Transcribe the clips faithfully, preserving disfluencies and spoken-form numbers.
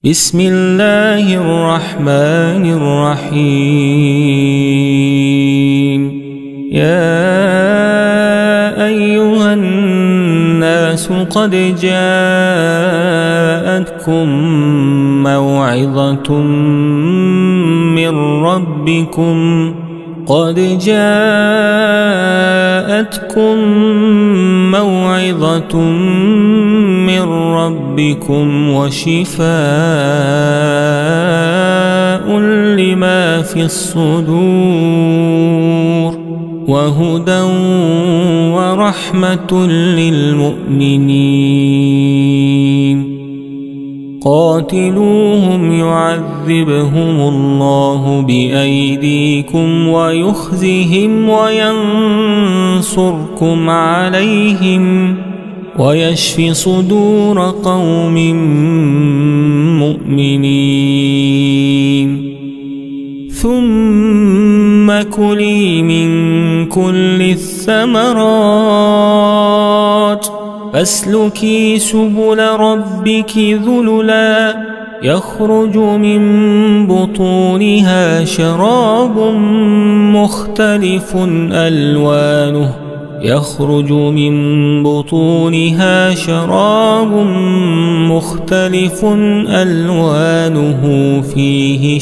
بسم الله الرحمن الرحيم. يا أيها الناس قد جاءتكم موعظة من ربكم قد جاءتكم موعظة من ربكم وشفاء لما في الصدور وهدى ورحمة للمؤمنين. قاتلوهم يعذبهم الله بأيديكم ويخزهم وينصركم عليهم ويشف صدور قوم مؤمنين. ثم كلي من كل الثمرات فاسلكي سبل ربك ذللا يخرج من بطونها شراب مختلف ألوانه يخرج من بطونها شراب مختلف ألوانه فيه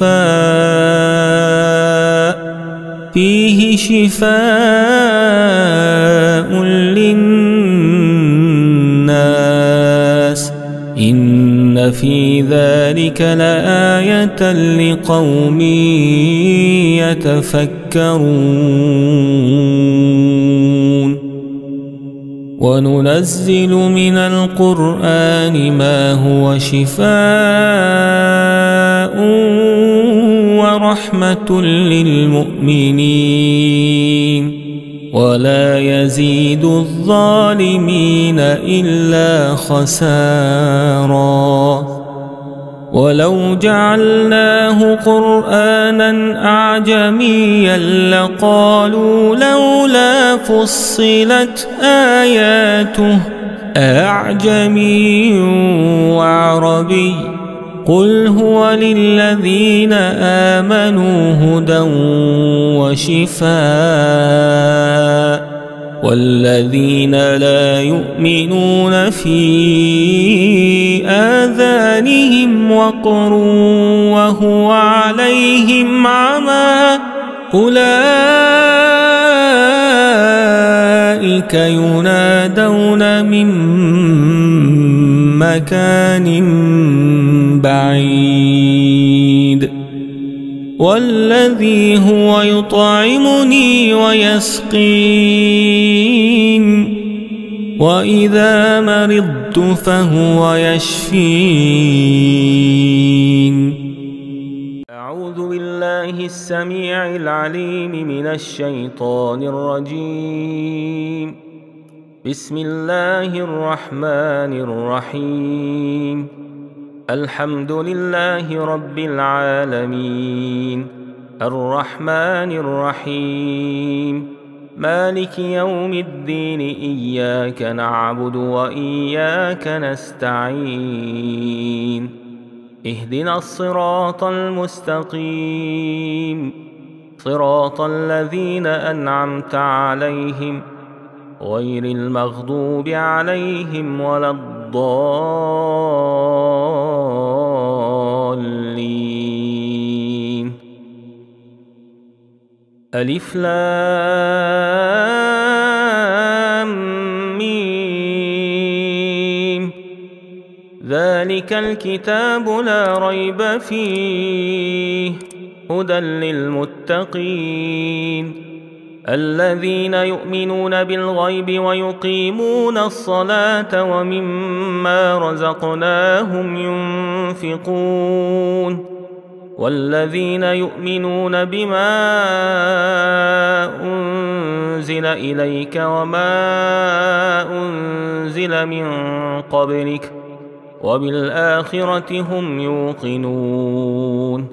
شفاء فيه شفاء للناس إن في ذلك لآية لقوم يتفكرون. وننزل من القرآن ما هو شفاء ورحمة للمؤمنين ولا يزيد الظالمين إلا خسارا. ولو جعلناه قرآنا أعجميا لقالوا لولا فصلت آياته أعجمي وعربي قل هو للذين آمنوا هدى وشفاء والذين لا يؤمنون في آذانهم وقر وهو عليهم عمى أولئك ينادون من مكان بعيد. والذي هو يطعمني ويسقين وإذا مرضت فهو يشفين. أعوذ بالله السميع العليم من الشيطان الرجيم. بسم الله الرحمن الرحيم. الحمد لله رب العالمين الرحمن الرحيم مالك يوم الدين إياك نعبد وإياك نستعين اهدنا الصراط المستقيم صراط الذين أنعمت عليهم غير المغضوب عليهم ولا الضالين. ألف لام ميم ذلك الكتاب لا ريب فيه هدى للمتقين الذين يؤمنون بالغيب ويقيمون الصلاة ومما رزقناهم ينفقون والذين يؤمنون بما أنزل إليك وما أنزل من قبلك وبالآخرة هم يوقنون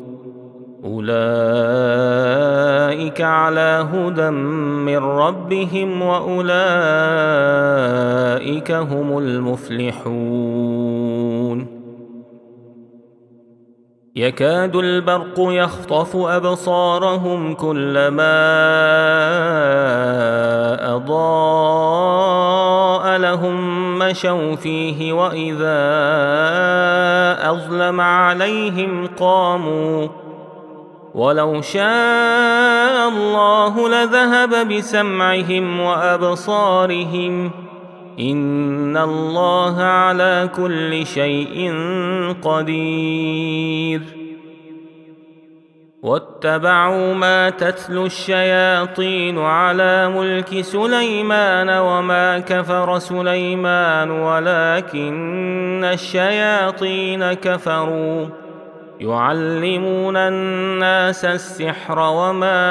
أولئك على هدى من ربهم وأولئك هم المفلحون. يكاد البرق يخطف أبصارهم كلما أضاء لهم مشوا فيه وإذا أظلم عليهم قاموا ولو شاء الله لذهب بسمعهم وأبصارهم إن الله على كل شيء قدير. واتبعوا ما تتلو الشياطين على ملك سليمان وما كفر سليمان ولكن الشياطين كفروا يعلمون الناس السحر وما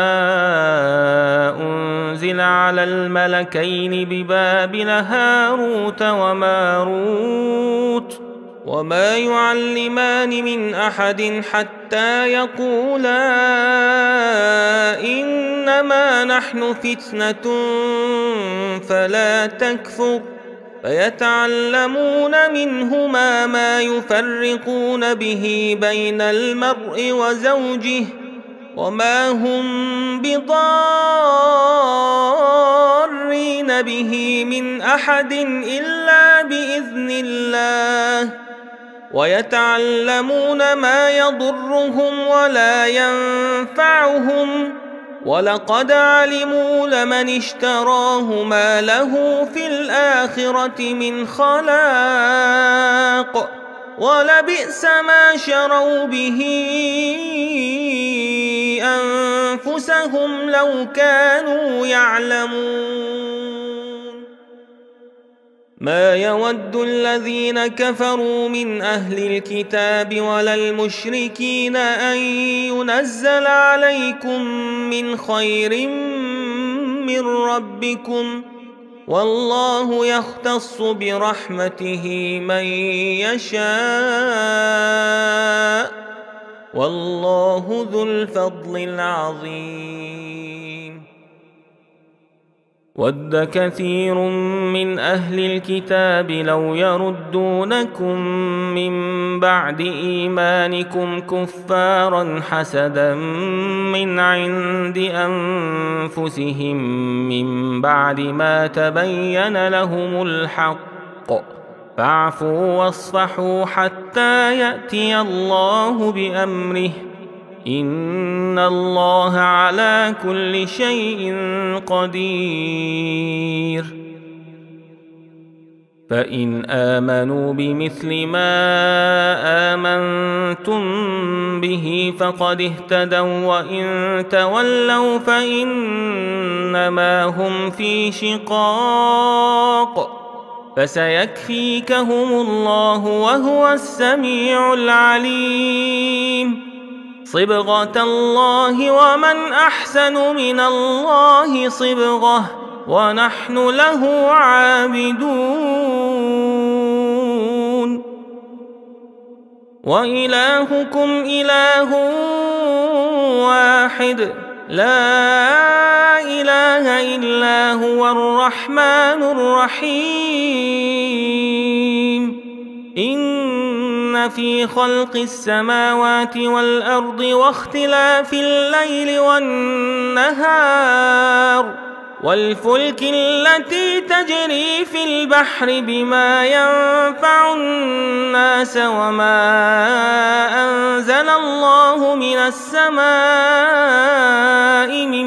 أنزل على الملكين ببابل هاروت وماروت وما يعلمان من أحد حتى يقولا إنما نحن فتنة فلا تكفر فيتعلمون منهما ما يفرقون به بين المرء وزوجه وما هم بضارين به من أحد إلا بإذن الله ويتعلمون ما يضرهم ولا ينفعهم ولقد علموا لمن اشتراه ما له في الآخرة من خلاق ولبئس ما شروا به أنفسهم لو كانوا يعلمون. ما يود الذين كفروا من أهل الكتاب ولا المشركين أن ينزل عليكم من خير من ربكم والله يختص برحمته من يشاء والله ذو الفضل العظيم. ود كثير من أهل الكتاب لو يردونكم من بعد إيمانكم كفارا حسدا من عند أنفسهم من بعد ما تبين لهم الحق فاعفوا واصفحوا حتى يأتي الله بأمره إن الله على كل شيء قدير. فإن آمنوا بمثل ما آمنتم به فقد اهتدوا وإن تولوا فإنما هم في شقاق فسيكفيكهم الله وهو السميع العليم. صبغة الله ومن أحسن من الله صبغة ونحن له عابدون. وإلهكم إله واحد لا إله إلا هو الرحمن الرحيم. إن في خلق السماوات والأرض واختلاف الليل والنهار والفلك التي تجري في البحر بما ينفع الناس وما أنزل الله من السماء من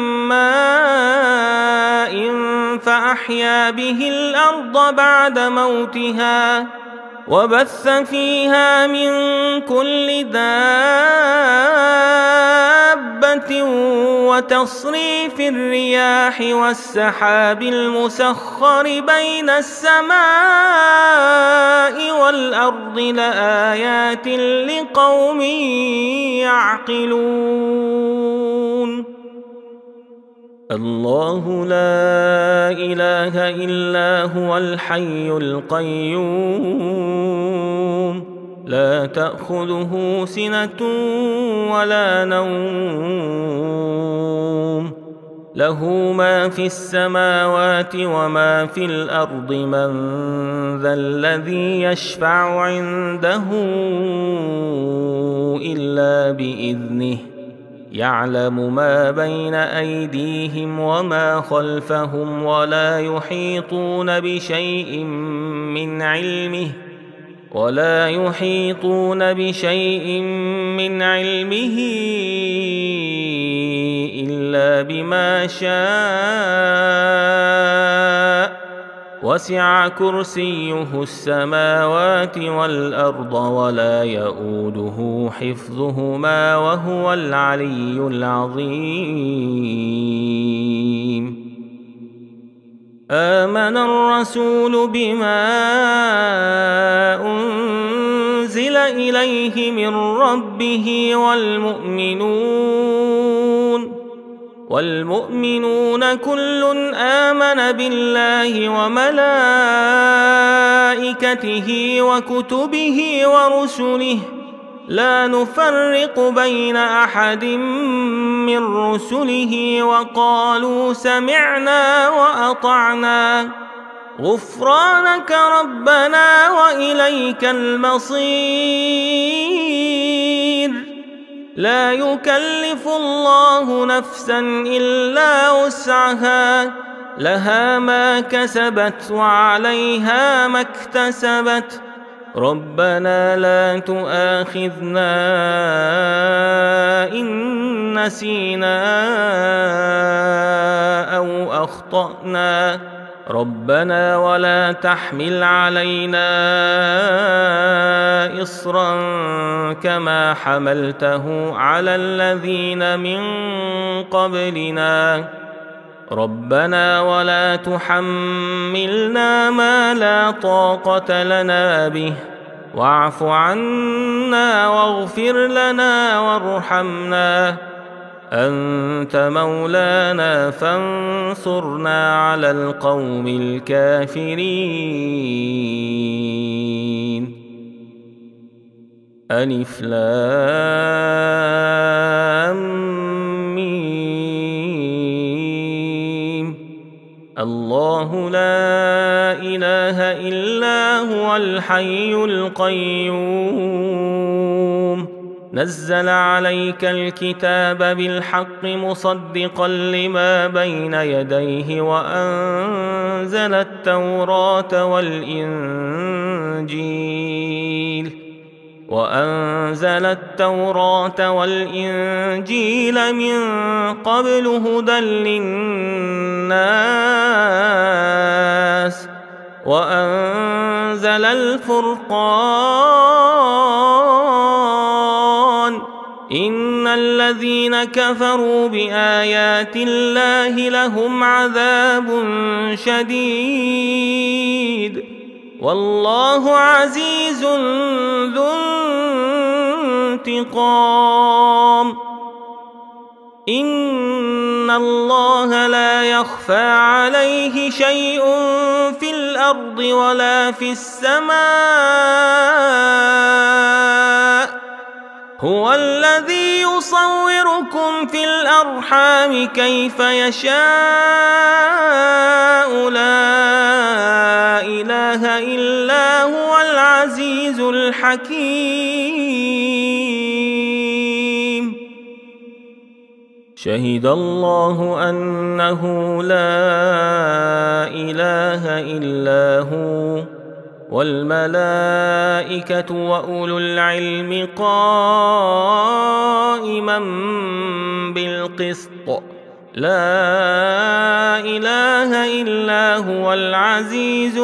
ماء فأحيا به الأرض بعد موتها وبث فيها من كل دابة وتصريف الرياح والسحاب المسخر بين السماء والأرض لآيات لقوم يعقلون. الله لا إله إلا هو الحي القيوم لا تأخذه سنة ولا نوم له ما في السماوات وما في الأرض من ذا الذي يشفع عنده إلا بإذنه يعلم ما بين أيديهم وما خلفهم ولا يحيطون بشيء من علمه ولا يحيطون بشيء من علمه إلا بما شاء وسع كرسيه السماوات والأرض ولا يؤوده حفظهما وهو العلي العظيم. آمن الرسول بما أنزل إليه من ربه والمؤمنون والمؤمنون كل آمن بالله وملائكته وكتبه ورسله لا نفرق بين أحد من رسله وقالوا سمعنا وأطعنا غفرانك ربنا وإليك المصير. لا يكلف الله نفسا إلا وسعها لها ما كسبت وعليها ما اكتسبت ربنا لا تؤاخذنا إن نسينا أو أخطأنا ربنا ولا تحمل علينا إصرا كما حملته على الذين من قبلنا ربنا ولا تحملنا ما لا طاقة لنا به واعف عنا واغفر لنا وارحمنا أنت مولانا فانصرنا على القوم الكافرين. ألف لام ميم الله لا إله إلا هو الحي القيوم نزل عليك الكتاب بالحق مصدقا لما بين يديه وأنزل التوراة والإنجيل وأنزل التوراة والإنجيل من قبل هدى للناس وأنزل الفرقان إن الذين كفروا بآيات الله لهم عذاب شديد والله عزيز ذو انتقام. إن الله لا يخفى عليه شيء في الأرض ولا في السماء هو الذي يصوركم في الأرحام كيف يشاء لا إله إلا هو العزيز الحكيم. شهد الله أنه لا إله إلا هو والملائكة وأولو العلم قائما بالقسط لا إله إلا هو العزيز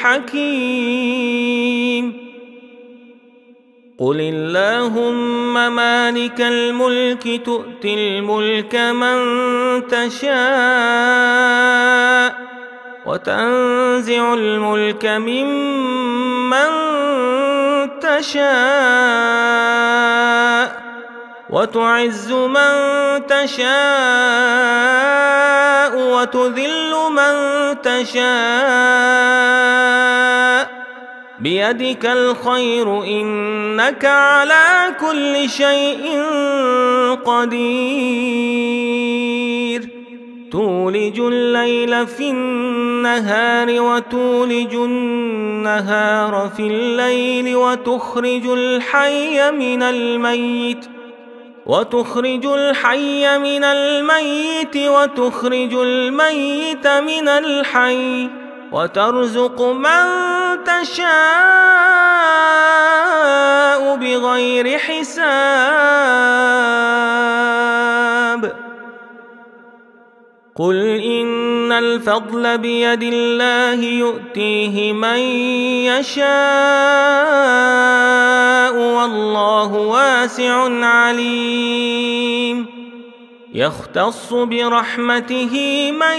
الحكيم. قل اللهم مالك الملك تؤتي الملك من تشاء وتنزع الملك ممن تشاء وتعز من تشاء وتذل من تشاء بيدك الخير إنك على كل شيء قدير. تولج الليل في النهار وتولج النهار في الليل وتخرج الحي من الميت وتخرج الحي من الميت وتخرج الميت من الحي وترزق من تشاء بغير حساب قل إن الفضل بيد الله يؤتيه من يشاء والله واسع عليم يختص برحمته من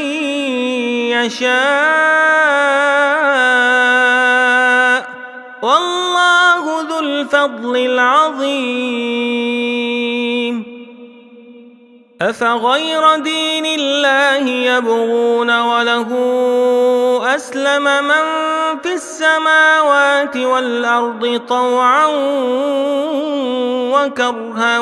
يشاء والله ذو الفضل العظيم أفغير دين الله يبغون وله أسلم من في السماوات والأرض طوعا وكرها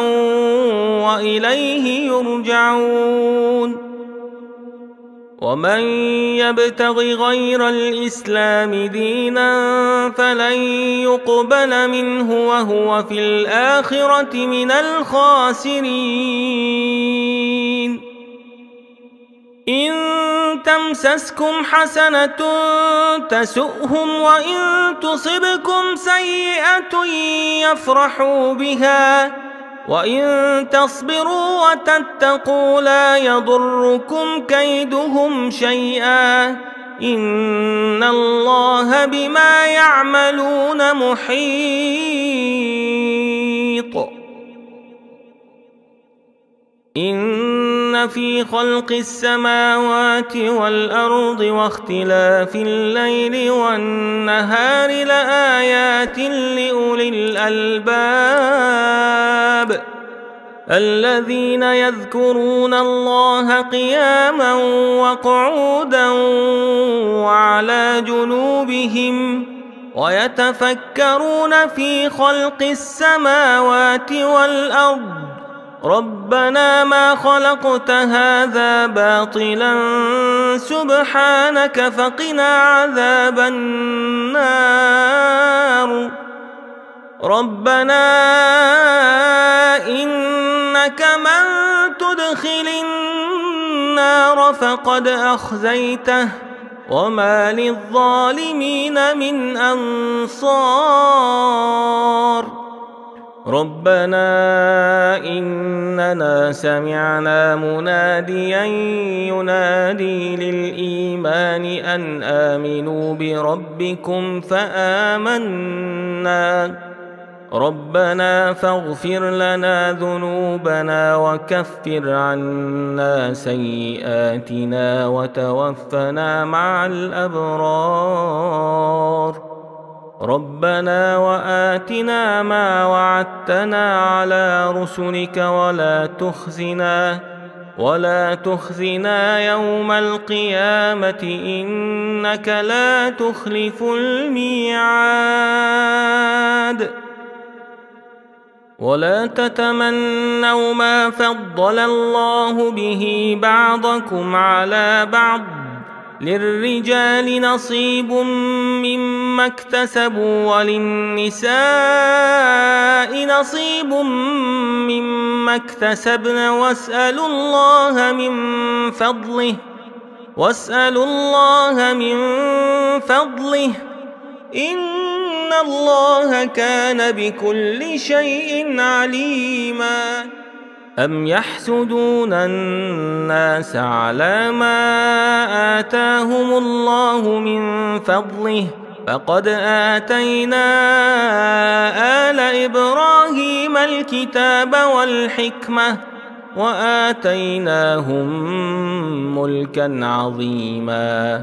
وإليه يرجعون ومن يبتغ غير الإسلام دينا فلن يقبل منه وهو في الآخرة من الخاسرين إن تمسسكم حسنة تسؤهم وإن تصبكم سيئة يفرحوا بها وإن تصبروا وتتقوا لا يضركم كيدهم شيئا إن الله بما يعملون محيط إن في خلق السماوات والأرض واختلاف الليل والنهار لآيات لأولي الألباب الذين يذكرون الله قياما وقعودا وعلى جنوبهم ويتفكرون في خلق السماوات والأرض ربنا ما خلقت هذا باطلا سبحانك فقنا عذاب النار ربنا إنك من تدخل النار فقد أخزيته وما للظالمين من أنصار ربنا إننا سمعنا مناديا ينادي للإيمان أن آمنوا بربكم فآمنا ربنا فاغفر لنا ذنوبنا وكفر عنا سيئاتنا وتوفنا مع الأبرار ربنا وآتنا ما وعدتنا على رسلك ولا تخزنا ولا تخزنا يوم القيامة إنك لا تخلف الميعاد ولا تتمنوا ما فضل الله به بعضكم على بعض للرجال نصيب مما اكتسبوا وللنساء نصيب مما اكتسبن واسألوا الله من فضله واسألوا الله من فضله إن الله كان بكل شيء عليما أم يحسدون الناس على ما آتاهم الله من فضله فقد آتينا آل إبراهيم الكتاب والحكمة وآتيناهم ملكا عظيما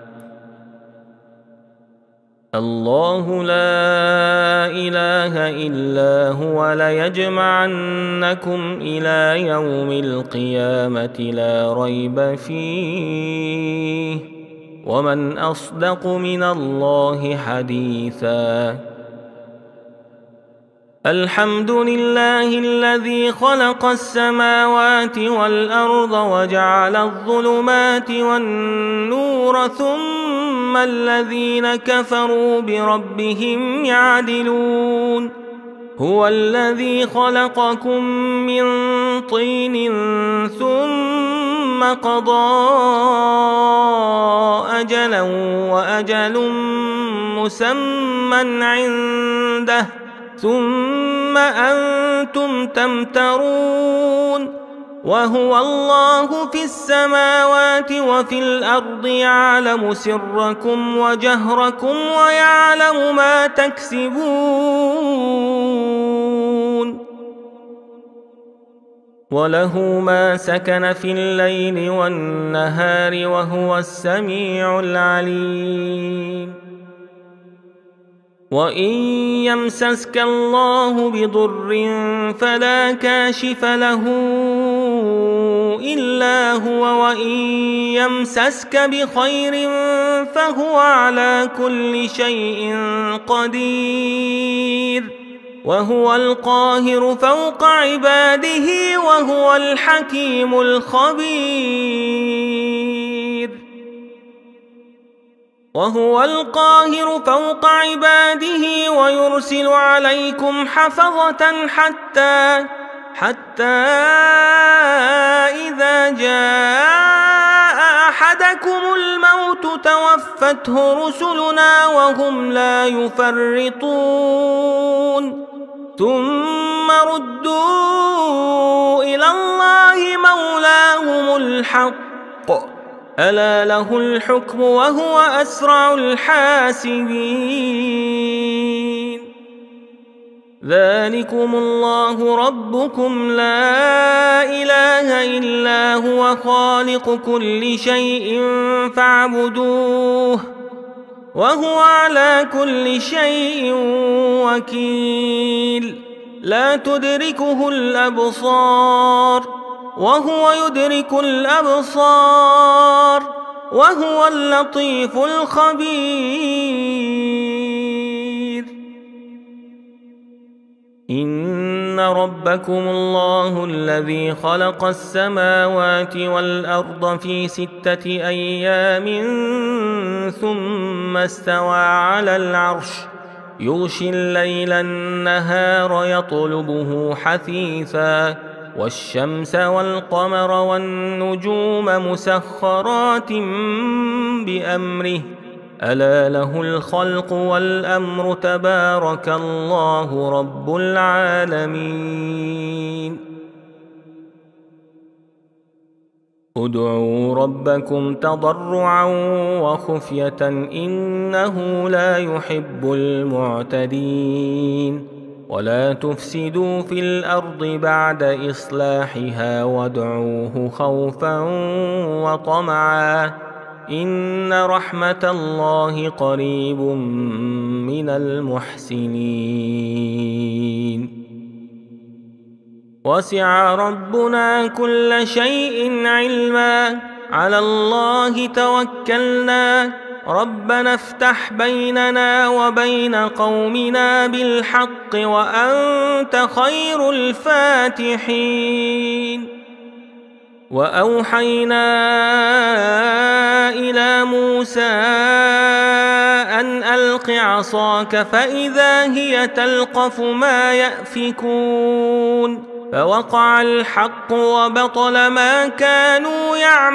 الله لا إله إلا هو ليجمعنكم إلى يوم القيامة لا ريب فيه ومن أصدق من الله حديثا الحمد لله الذي خلق السماوات والأرض وجعل الظلمات والنور ثم الذين كفروا بربهم يعدلون هو الذي خلقكم من طين ثم قضى أجلا وأجل مسمى عنده ثم أنتم تمترون وهو الله في السماوات وفي الأرض يعلم سركم وجهركم ويعلم ما تكسبون وله ما سكن في الليل والنهار وهو السميع العليم وإن يمسسك الله بضر فلا كاشف له إلا هو وإن يمسسك بخير فهو على كل شيء قدير وهو القاهر فوق عباده وهو الحكيم الخبير وهو القاهر فوق عباده ويرسل عليكم حفظة حتى حتى إذا جاء أحدكم الموت توفته رسلنا وهم لا يفرطون ثم ردوا إلى الله مولاهم الحق ألا له الحكم وهو أسرع الحاسبين ذلكم الله ربكم لا إله إلا هو خالق كل شيء فاعبدوه وهو على كل شيء وكيل لا تدركه الأبصار وهو يدرك الأبصار وهو اللطيف الخبير إن ربكم الله الذي خلق السماوات والأرض في ستة أيام ثم استوى على العرش يغشي الليل النهار يطلبه حثيثا والشمس والقمر والنجوم مسخرات بأمره ألا له الخلق والأمر تبارك الله رب العالمين ادعوا ربكم تضرعا وخفية إنه لا يحب المعتدين ولا تفسدوا في الأرض بعد إصلاحها وادعوه خوفا وطمعا إن رحمة الله قريب من المحسنين وسع ربنا كل شيء علما على الله توكلنا ربنا افتح بيننا وبين قومنا بالحق وأنت خير الفاتحين وأوحينا إلى موسى أن ألق عصاك فإذا هي تلقف ما يأفكون فوقع الحق وبطل ما كانوا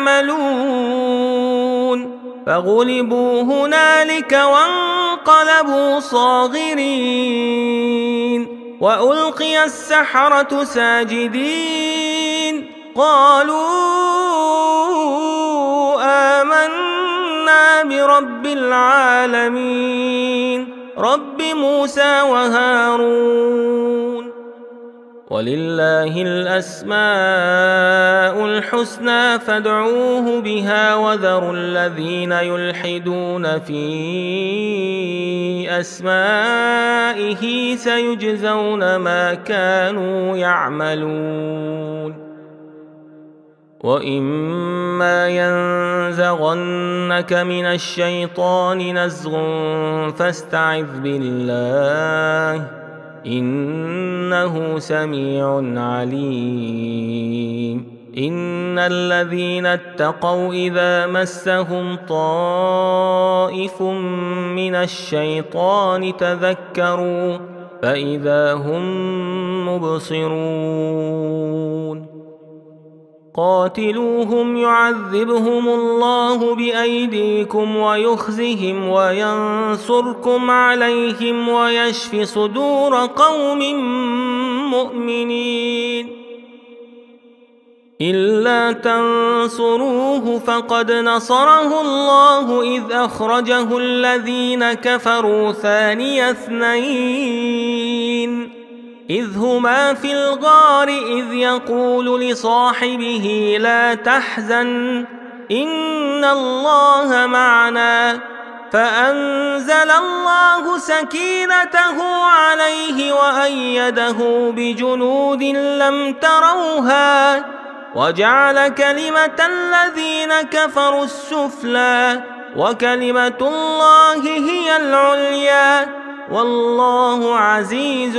يعملون فغلبوا هنالك وانقلبوا صاغرين وألقي السحرة ساجدين قالوا آمنا برب العالمين رب موسى وهارون ولله الأسماء الحسنى فادعوه بها وذروا الذين يلحدون في أسمائه سيجزون ما كانوا يعملون وإما ينزغنك من الشيطان نزغ فاستعذ بالله إنه سميع عليم إن الذين اتقوا إذا مسهم طائف من الشيطان تذكروا فإذا هم مبصرون قاتلوهم يعذبهم الله بأيديكم ويخزهم وينصركم عليهم ويشف صدور قوم مؤمنين إلا تنصروه فقد نصره الله إذ أخرجه الذين كفروا ثاني اثنين إذ هما في الغار إذ يقول لصاحبه لا تحزن إن الله معنا فأنزل الله سكينته عليه وأيده بجنود لم تروها وجعل كلمة الذين كفروا السفلى وكلمة الله هي العليا والله عزيز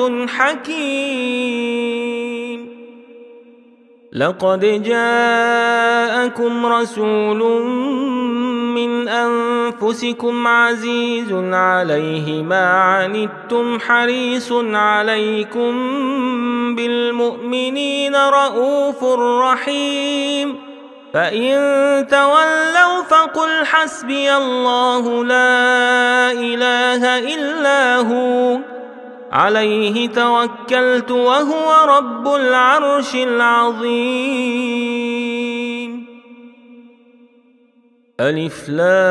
حكيم لقد جاءكم رسول من أنفسكم عزيز عليه ما عنتم حريص عليكم بالمؤمنين رؤوف رحيم فإن تولوا فقل حسبي الله لا إله إلا هو عليه توكلت وهو رب العرش العظيم ألف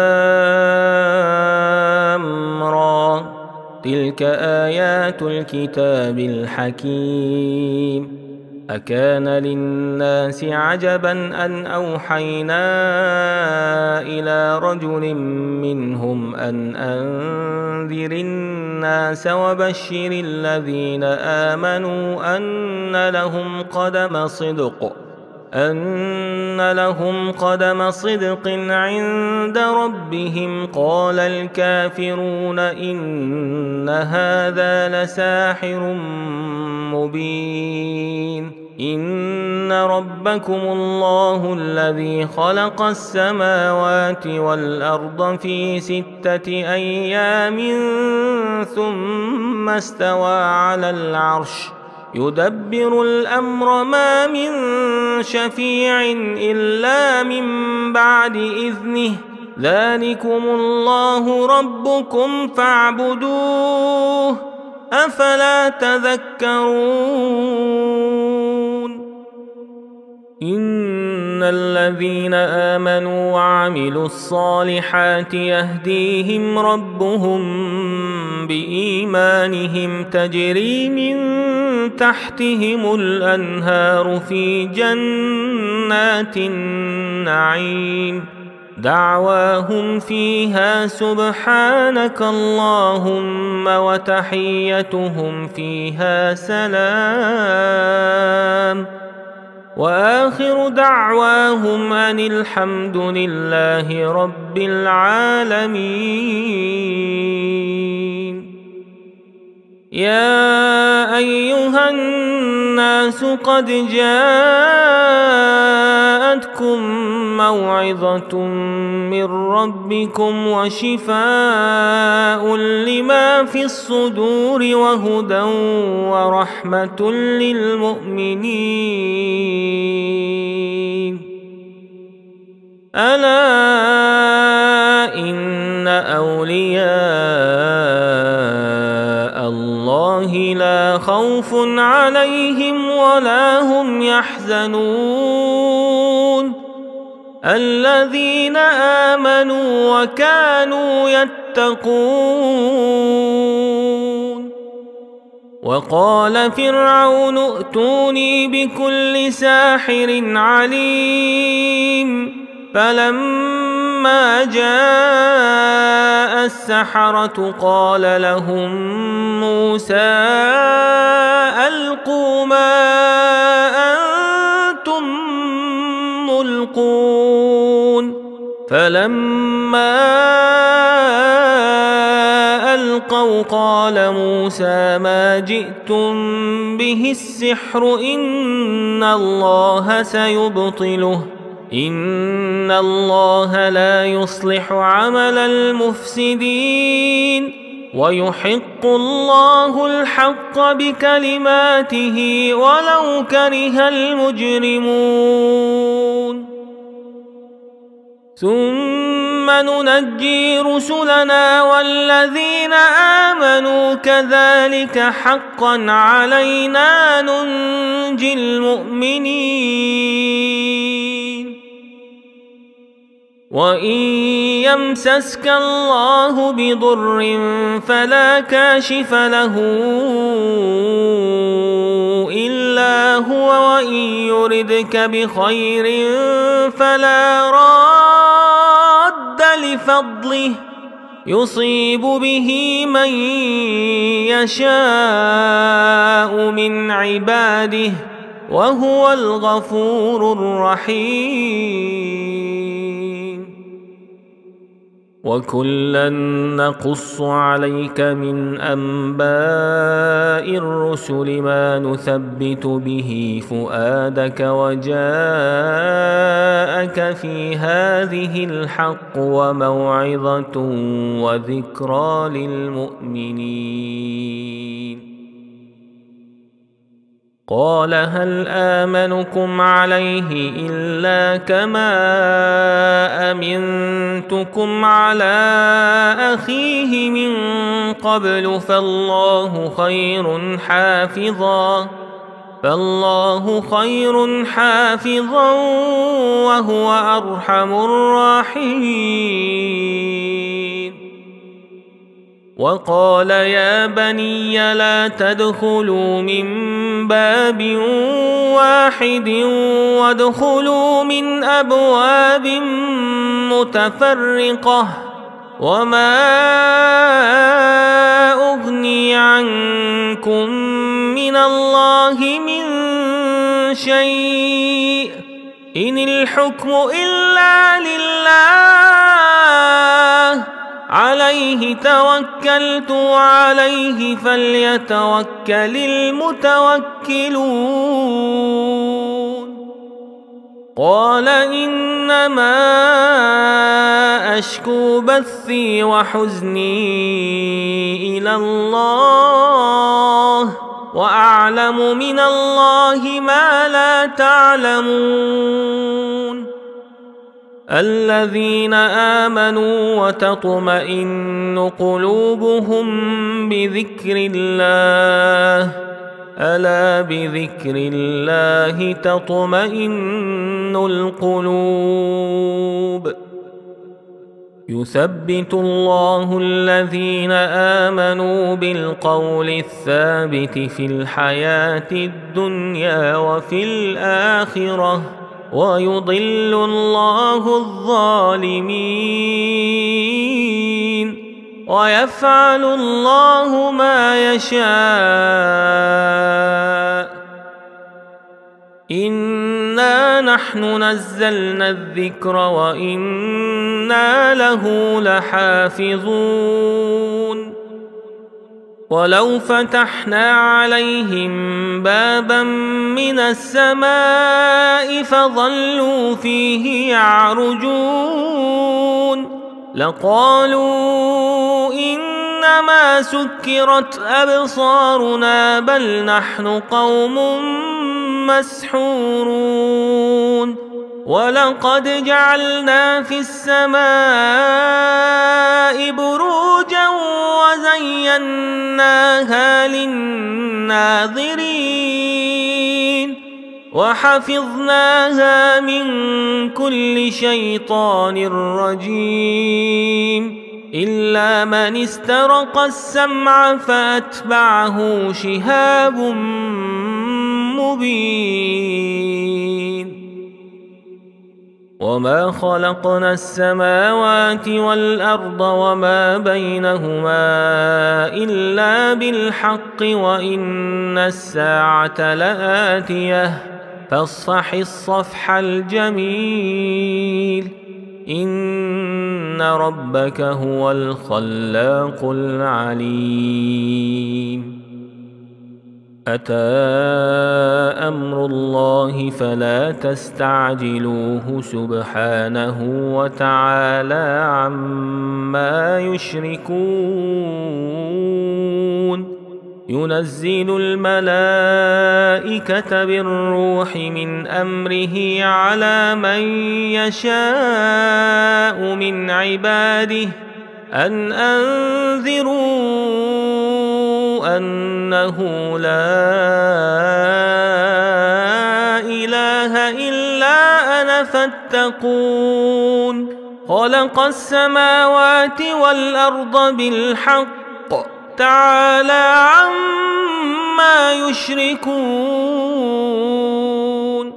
لام را تلك آيات الكتاب الحكيم أكان للناس عجبا أن أوحينا إلى رجل منهم أن أنذر الناس وبشر الذين آمنوا أن لهم قدم صدق أن لهم قدم صدق عند ربهم قال الكافرون إن هذا لساحر مبين إن ربكم الله الذي خلق السماوات والأرض في ستة أيام ثم استوى على العرش يدبر الأمر ما من شفيع إلا من بعد إذنه ذلكم الله ربكم فاعبدوه أفلا تذكرون إن الذين آمنوا وعملوا الصالحات يهديهم ربهم بإيمانهم تجري من تحتهم الأنهار في جنات النعيم دعواهم فيها سبحانك اللهم وتحيتهم فيها سلام وآخر دعواهم أن الحمد لله رب العالمين يا أيها الناس قد جاءتكم موعظة من ربكم وشفاء لما في الصدور وهدى ورحمة للمؤمنين ألا إن أولياء الله لا خوف عليهم ولا هم يحزنون الذين آمنوا وكانوا يتقون وقال فرعون ائتوني بكل ساحر عليم فلما جاء السحرة قال لهم موسى ألقوا ما أنتم ملقون فلما ألقوا قال موسى ما جئتم به السحر إن الله سيبطله إن الله لا يصلح عمل المفسدين ويحق الله الحق بكلماته ولو كره المجرمون ثم ننجي رسلنا والذين آمنوا كذلك حقا علينا ننجي المؤمنين وإن يمسسك الله بضر فلا كاشف له إلا هو وإن يردك بخير فلا راد لفضله يصيب به من يشاء من عباده وهو الغفور الرحيم وكلا نقص عليك من أنباء الرسل ما نثبت به فؤادك وجاءك في هذه الحق وموعظة وذكرى للمؤمنين قال هل آمنكم عليه إلا كما أمنتكم على أخيه من قبل فالله خير حافظا فالله خير حافظا وهو أرحم الراحمين وقال يا بني لا تدخلوا من باب واحد وادخلوا من أبواب متفرقة وما أغني عنكم من الله من شيء إن الحكم إلا لله عليه توكلت وعليه فليتوكل المتوكلون قال إنما أشكو بثي وحزني إلى الله وأعلم من الله ما لا تعلمون الذين آمنوا وتطمئن قلوبهم بذكر الله ألا بذكر الله تطمئن القلوب يثبت الله الذين آمنوا بالقول الثابت في الحياة الدنيا وفي الآخرة ويضل الله الظالمين ويفعل الله ما يشاء إنا نحن نزلنا الذكر وإنا له لحافظون ولو فتحنا عليهم بابا من السماء فظلوا فيه يعرجون لقالوا إنما سكرت أبصارنا بل نحن قوم مسحورون ولقد جعلنا في السماء بروجا وزيناها للناظرين وحفظناها من كل شيطان رجيم إلا من استرق السمع فأتبعه شهاب مبين وما خلقنا السماوات والأرض وما بينهما إلا بالحق وإن الساعة لآتية فاصفح الصفح الجميل إن ربك هو الخلاق العليم أتى أمر الله فلا تستعجلوه سبحانه وتعالى عما يشركون ينزل الملائكة بالروح من أمره على من يشاء من عباده أن أنذروا أنه لا إله إلا أنا فاتقون خلق السماوات والأرض بالحق تعالى عما يشركون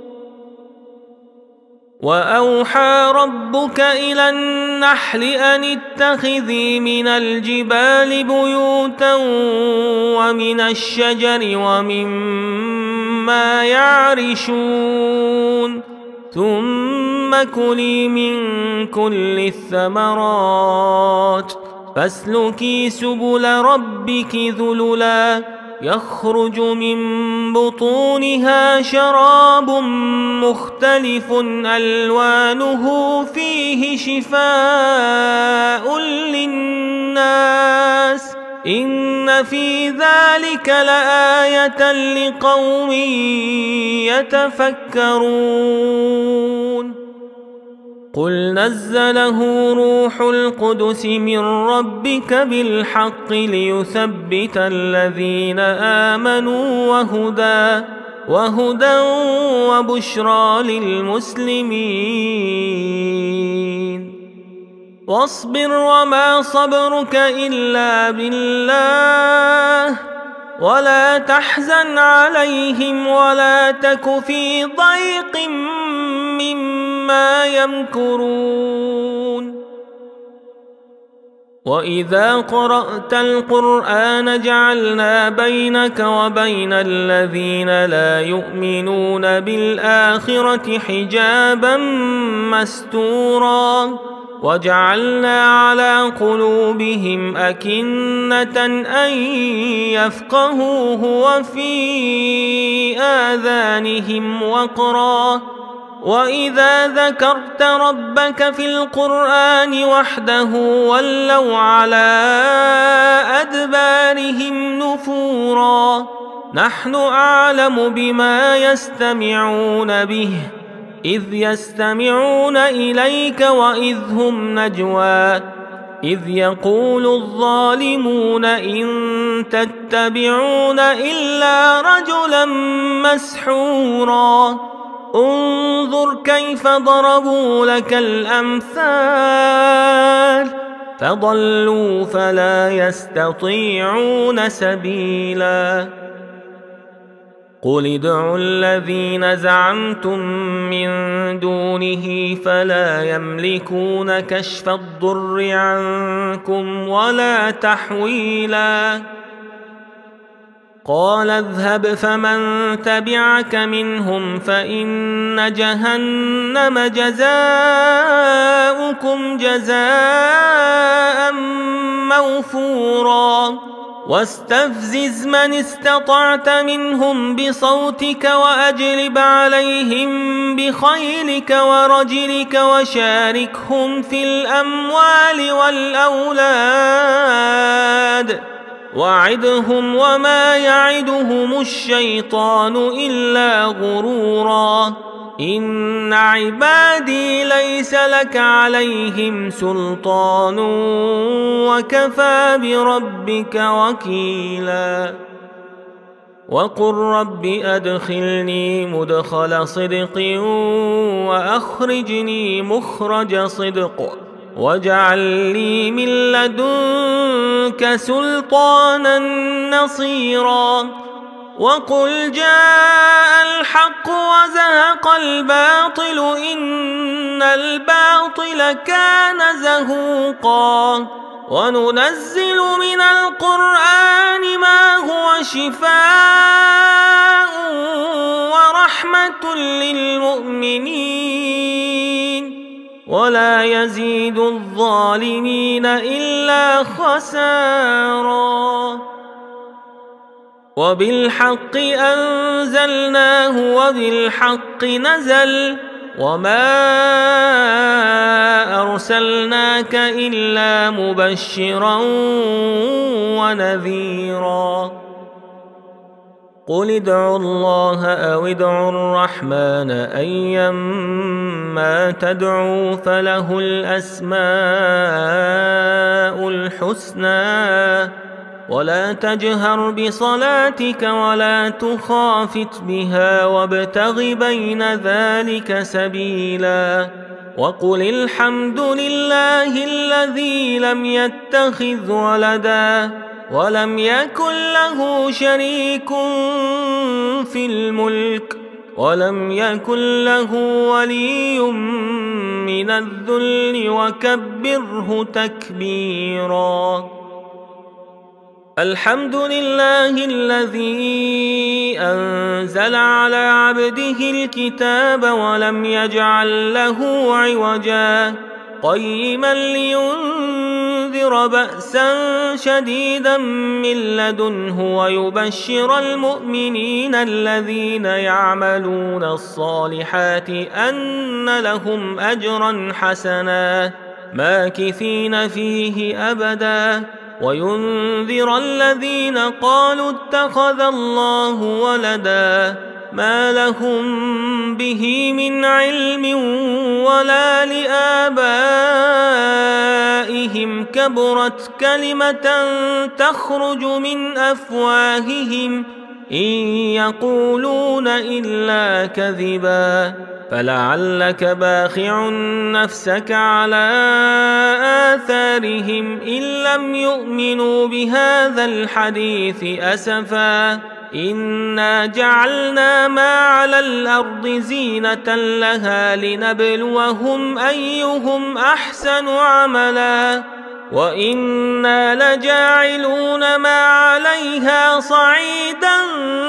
وأوحى ربك إلى النحل أن اتخذي من الجبال بيوتا ومن الشجر ومما يعرشون ثم كلي من كل الثمرات فاسلكي سبل ربك ذللا يخرج من بطونها شراب مختلف ألوانه فيه شفاء للناس إن في ذلك لآية لقوم يتفكرون قل نزله روح القدس من ربك بالحق ليثبت الذين آمنوا وهدى وهدى وبشرى للمسلمين واصبر وما صبرك إلا بالله ولا تحزن عليهم ولا تك في ضيق مما يمكرون وإذا قرأت القرآن جعلنا بينك وبين الذين لا يؤمنون بالآخرة حجابا مستورا وجعلنا على قلوبهم أكنة أن يفقهوه وفي آذانهم وقرا وإذا ذكرت ربك في القرآن وحده ولوا على أدبارهم نفورا نحن أعلم بما يستمعون به إذ يستمعون إليك وإذ هم نجوى إذ يقول الظالمون إن تتبعون إلا رجلا مسحورا انظر كيف ضربوا لك الأمثال فضلوا فلا يستطيعون سبيلا قل ادعوا الذين زعمتم من دونه فلا يملكون كشف الضر عنكم ولا تحويلا قال اذهب فمن تبعك منهم فإن جهنم جزاؤكم جزاء موفورا واستفزز من استطعت منهم بصوتك وأجلب عليهم بخيلك ورجلك وشاركهم في الأموال والأولاد وعدهم وما يعدهم الشيطان إلا غرورا إن عبادي ليس لك عليهم سلطان وكفى بربك وكيلا وقل رب أدخلني مدخل صدق وأخرجني مخرج صدق واجعل لي من لدنك سلطانا نصيرا وقل جاء الحق وزهق الباطل إن الباطل كان زهوقا وننزل من القرآن ما هو شفاء ورحمة للمؤمنين ولا يزيد الظالمين إلا خسارا وبالحق أنزلناه وبالحق نزل وما أرسلناك إلا مبشرا ونذيرا قل ادعوا الله أو ادعوا الرحمن أيما تدعوا فله الأسماء الحسنى ولا تجهر بصلاتك ولا تخافت بها وابتغ بين ذلك سبيلا وقل الحمد لله الذي لم يتخذ ولدا ولم يكن له شريك في الملك ولم يكن له ولي من الذل وكبره تكبيرا الحمد لله الذي أنزل على عبده الكتاب ولم يجعل له عوجا قيما لينذر بأسا شديدا من لدنه ويبشر المؤمنين الذين يعملون الصالحات أن لهم أجرا حسنا ماكثين فيه أبدا وينذر الذين قالوا اتخذ الله ولدا ما لهم به من علم ولا لآبائهم كبرت كلمة تخرج من أفواههم إن يقولون إلا كذبا فلعلك باخع نفسك على آثارهم إن لم يؤمنوا بهذا الحديث أسفا إنا جعلنا ما على الأرض زينة لها لنبلوهم أيهم أحسن عملا وإنا لجاعلون ما عليها صعيدا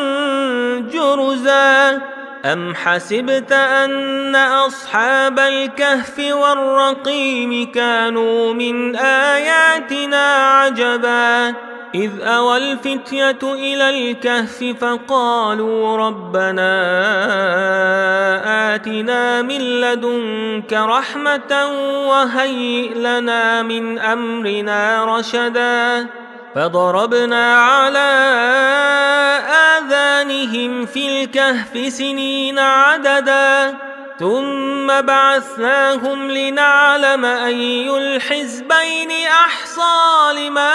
جرزا أم حسبت أن أصحاب الكهف والرقيم كانوا من آياتنا عجبا إذ أوى الفتية إلى الكهف فقالوا ربنا آتنا من لدنك رحمة وهيئ لنا من أمرنا رشدا فضربنا على آذانهم في الكهف سنين عددا ثم بعثناهم لنعلم أي الحزبين أحصى لما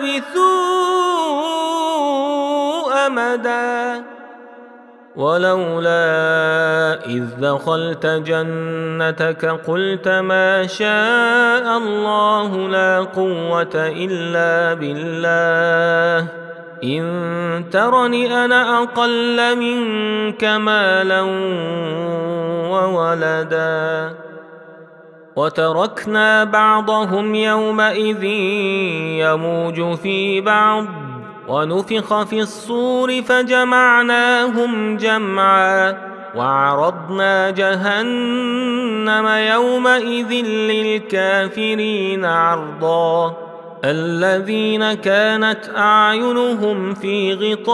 لبثوا أمدا ولولا إذ دخلت جنتك قلت ما شاء الله لا قوة إلا بالله إن ترني أنا أقل منك مالا وولدا وتركنا بعضهم يومئذ يموج في بعض ونفخ في الصور فجمعناهم جمعا وعرضنا جهنم يومئذ للكافرين عرضا الذين كانت أعينهم في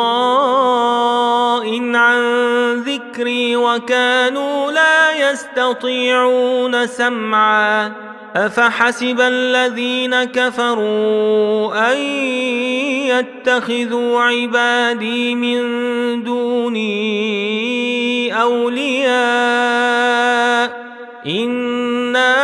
غطاء عن ذكري وكانوا لا يستطيعون سمعا أفحسب الذين كفروا أن يتخذوا عبادي من دوني أولياء إنا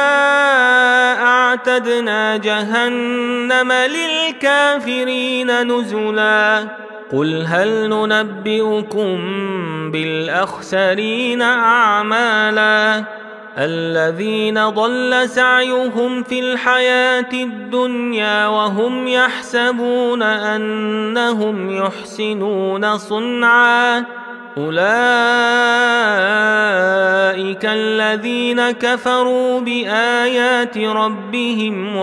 أعتدنا جهنم للكافرين نزلا قل هل ننبئكم بالأخسرين أعمالا الذين ضل سعيهم في الحياة الدنيا وهم يحسبون أنهم يحسنون صنعا أولئك الذين كفروا بآيات ربهم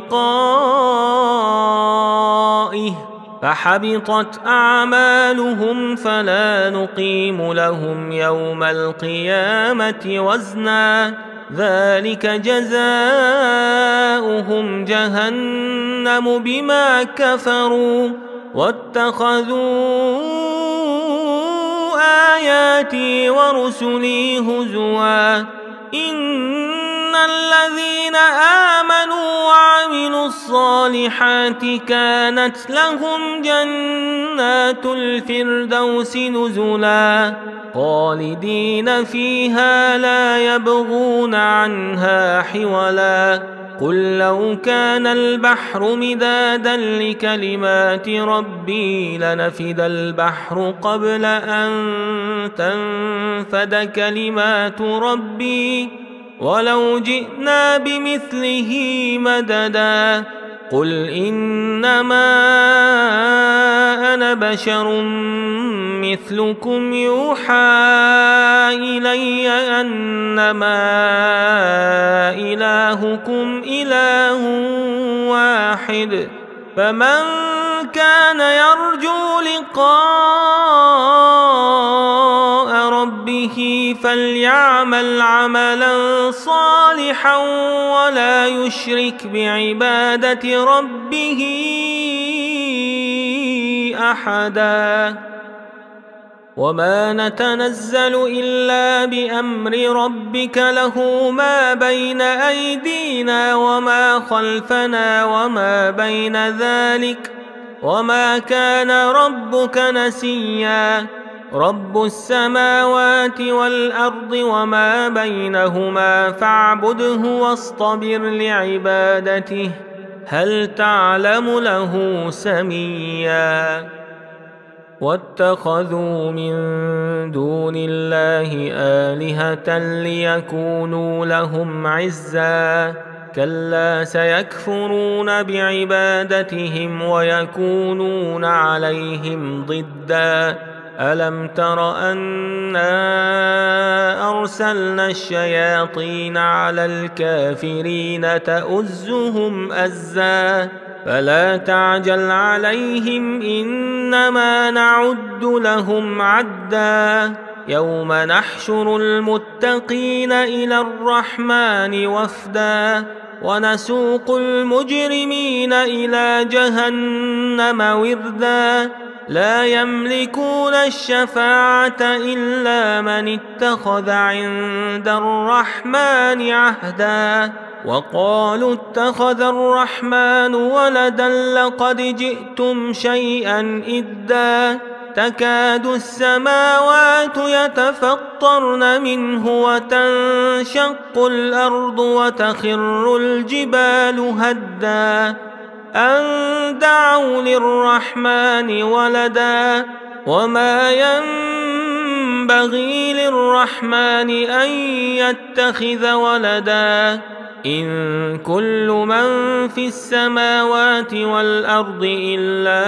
ولقائه فحبطت أعمالهم فلا نقيم لهم يوم القيامة وزنا ذلك جزاؤهم جهنم بما كفروا واتخذوا آياتي ورسلي هزوا إن الذين آمنوا وعملوا الصالحات كانت لهم جنات الفردوس نزلا خالدين فيها لا يبغون عنها حولا قل لو كان البحر مدادا لكلمات ربي لنفد البحر قبل أن تنفد كلمات ربي ولو جئنا بمثله مددا قل إنما أنا بشر مثلكم يوحى إلي أنما إلهكم إله واحد فمن كان يرجو لقاء ربه فليعمل عملا صالحا ولا يشرك بعبادة ربه أحدا وما نتنزل إلا بأمر ربك له ما بين أيدينا وما خلفنا وما بين ذلك وما كان ربك نسيا رب السماوات والأرض وما بينهما فاعبده واصطبر لعبادته هل تعلم له سميا واتخذوا من دون الله آلهة ليكونوا لهم عزا كلا سيكفرون بعبادتهم ويكونون عليهم ضدا ألم تر أنا أرسلنا الشياطين على الكافرين تؤزهم أزا فلا تعجل عليهم إنما نعد لهم عدا يوم نحشر المتقين إلى الرحمن وفدا ونسوق المجرمين إلى جهنم وردا لا يملكون الشفاعة إلا من اتخذ عند الرحمن عهدا وقالوا اتخذ الرحمن ولدا لقد جئتم شيئا إدا تكاد السماوات يتفطرن منه وتنشق الأرض وتخر الجبال هدا أن دعوا للرحمن ولدا وما ينبغي للرحمن أن يتخذ ولدا إن كل من في السماوات والأرض إلا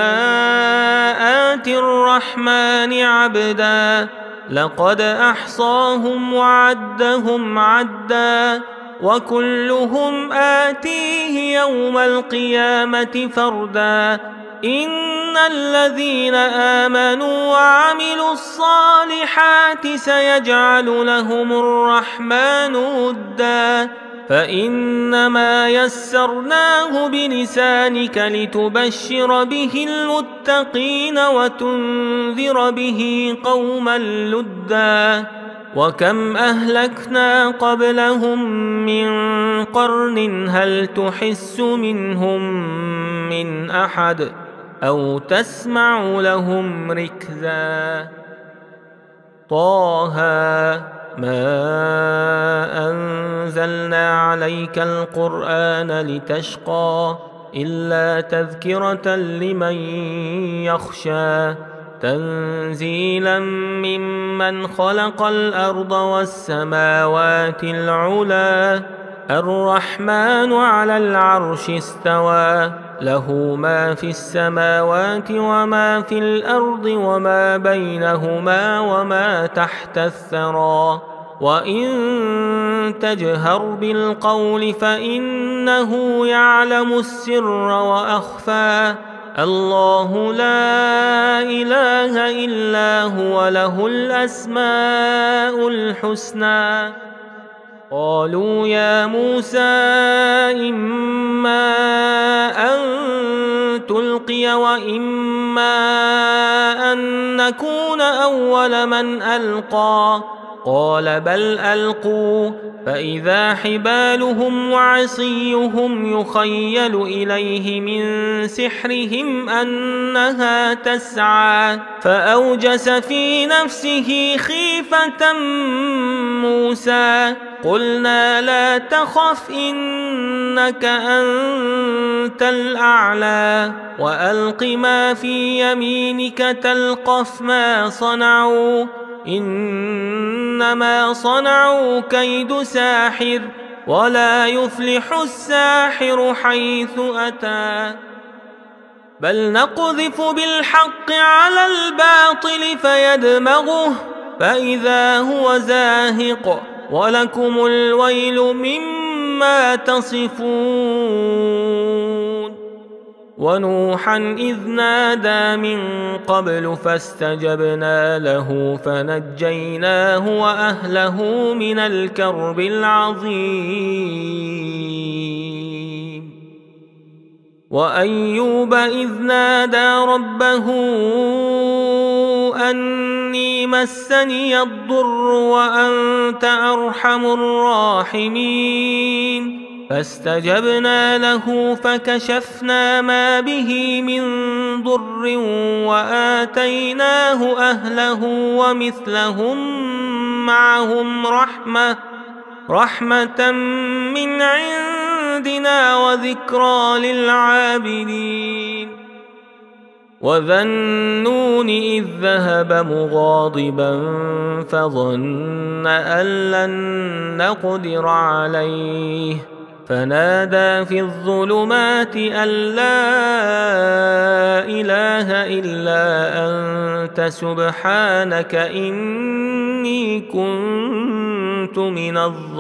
آتي الرحمن عبدا لقد أحصاهم وعدهم عدا وكلهم آتيه يوم القيامة فردا إن الذين آمنوا وعملوا الصالحات سيجعل لهم الرحمن ودا فإنما يسرناه بلسانك لتبشر به المتقين وتنذر به قوما لدا وكم أهلكنا قبلهم من قرن هل تحس منهم من أحد أو تسمع لهم ركزا طه ما أنزلنا عليك القرآن لتشقى إلا تذكرة لمن يخشى تنزيلا ممن خلق الأرض والسماوات العلا الرحمن على العرش استوى له ما في السماوات وما في الأرض وما بينهما وما تحت الثرى وإن تجهر بالقول فإنه يعلم السر وأخفى الله لا إله إلا هو له الأسماء الحسنى قالوا يا موسى إما أن تلقي وإما أن نكون أول من ألقى قال بل ألقوا فإذا حبالهم وعصيهم يخيل إليه من سحرهم أنها تسعى فأوجس في نفسه خيفة موسى قلنا لا تخف إنك أنت الأعلى وألق ما في يمينك تلقف ما صنعوا إنما صنعوا كيد ساحر ولا يفلح الساحر حيث أتى بل نقذف بالحق على الباطل فيدمغه فإذا هو زاهق ولكم الويل مما تصفون ونوحا إذ نادى من قبل فاستجبنا له فنجيناه وأهله من الكرب العظيم وأيوب إذ نادى ربه أني مسني الضر وأنت أرحم الراحمين فاستجبنا له فكشفنا ما به من ضر وآتيناه أهله ومثلهم معهم رحمة رحمة من عندنا وذكرى للعابدين وذا النون إذ ذهب مغاضبا فظن أن لن نقدر عليه فنادى في الظلمات أن لا إله إلا أنت سبحانك إني كنت من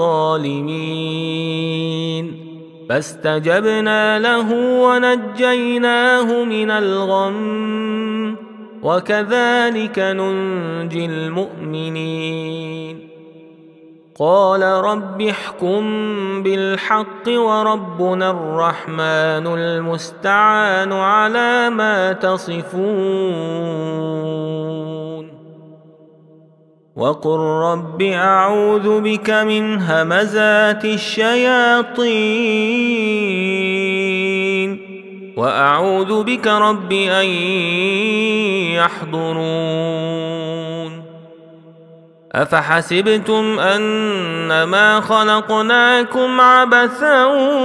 الظالمين فاستجبنا له ونجيناه من الغم وكذلك ننجي المؤمنين قال رب احكم بالحق وربنا الرحمن المستعان على ما تصفون وقل رب أعوذ بك من همزات الشياطين وأعوذ بك رب أن يحضرون أفحسبتم أنما خلقناكم عبثا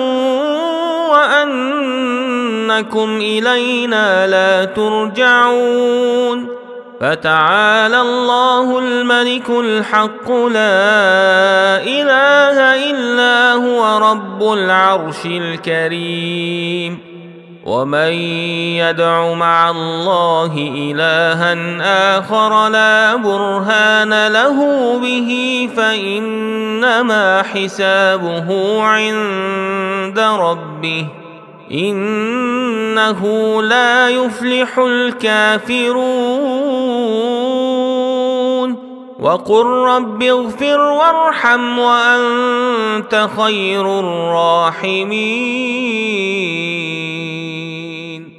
وأنكم إلينا لا ترجعون فتعالى الله الملك الحق لا إله إلا هو رب العرش الكريم ومن يدع مع الله إلها آخر لا برهان له به فإنما حسابه عند ربه إنه لا يفلح الكافرون وقل رب اغفر وارحم وأنت خير الراحمين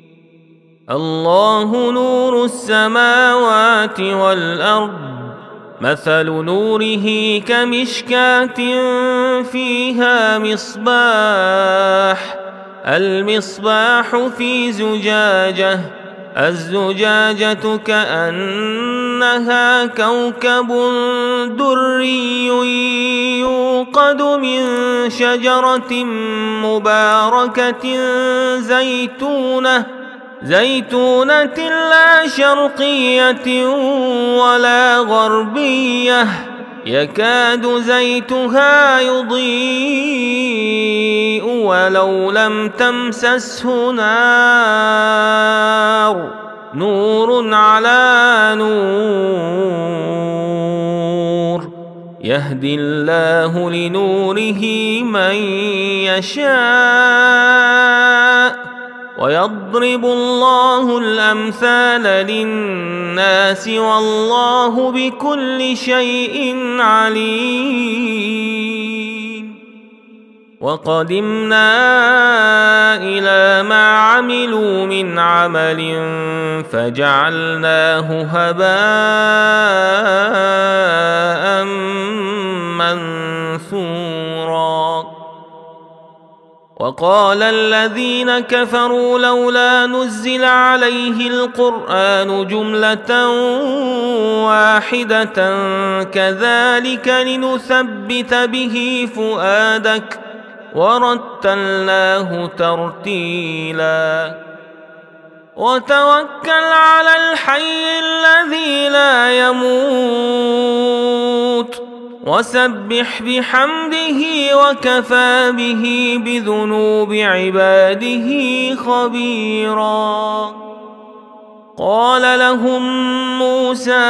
الله نور السماوات والأرض مثل نوره كمشكاة فيها مصباح المصباح في زجاجة الزجاجة كأنها كوكب دري يوقد من شجرة مباركة زيتونة زيتونة لا شرقية ولا غربية يكاد زيتها يضيء ولو لم تمسسه نار نور على نور يهدي الله لنوره من يشاء ويضرب الله الأمثال للناس والله بكل شيء عليم. وقدمنا إلى ما عملوا من عمل فجعلناه هباء منثورا. وقال الذين كفروا لولا نزل عليه القرآن جملة واحدة كذلك لنثبت به فؤادك ورتلناه ترتيلا. وتوكل على الحي الذي لا يموت وسبح بحمده وكفى به بذنوب عباده خبيرا. قال لهم موسى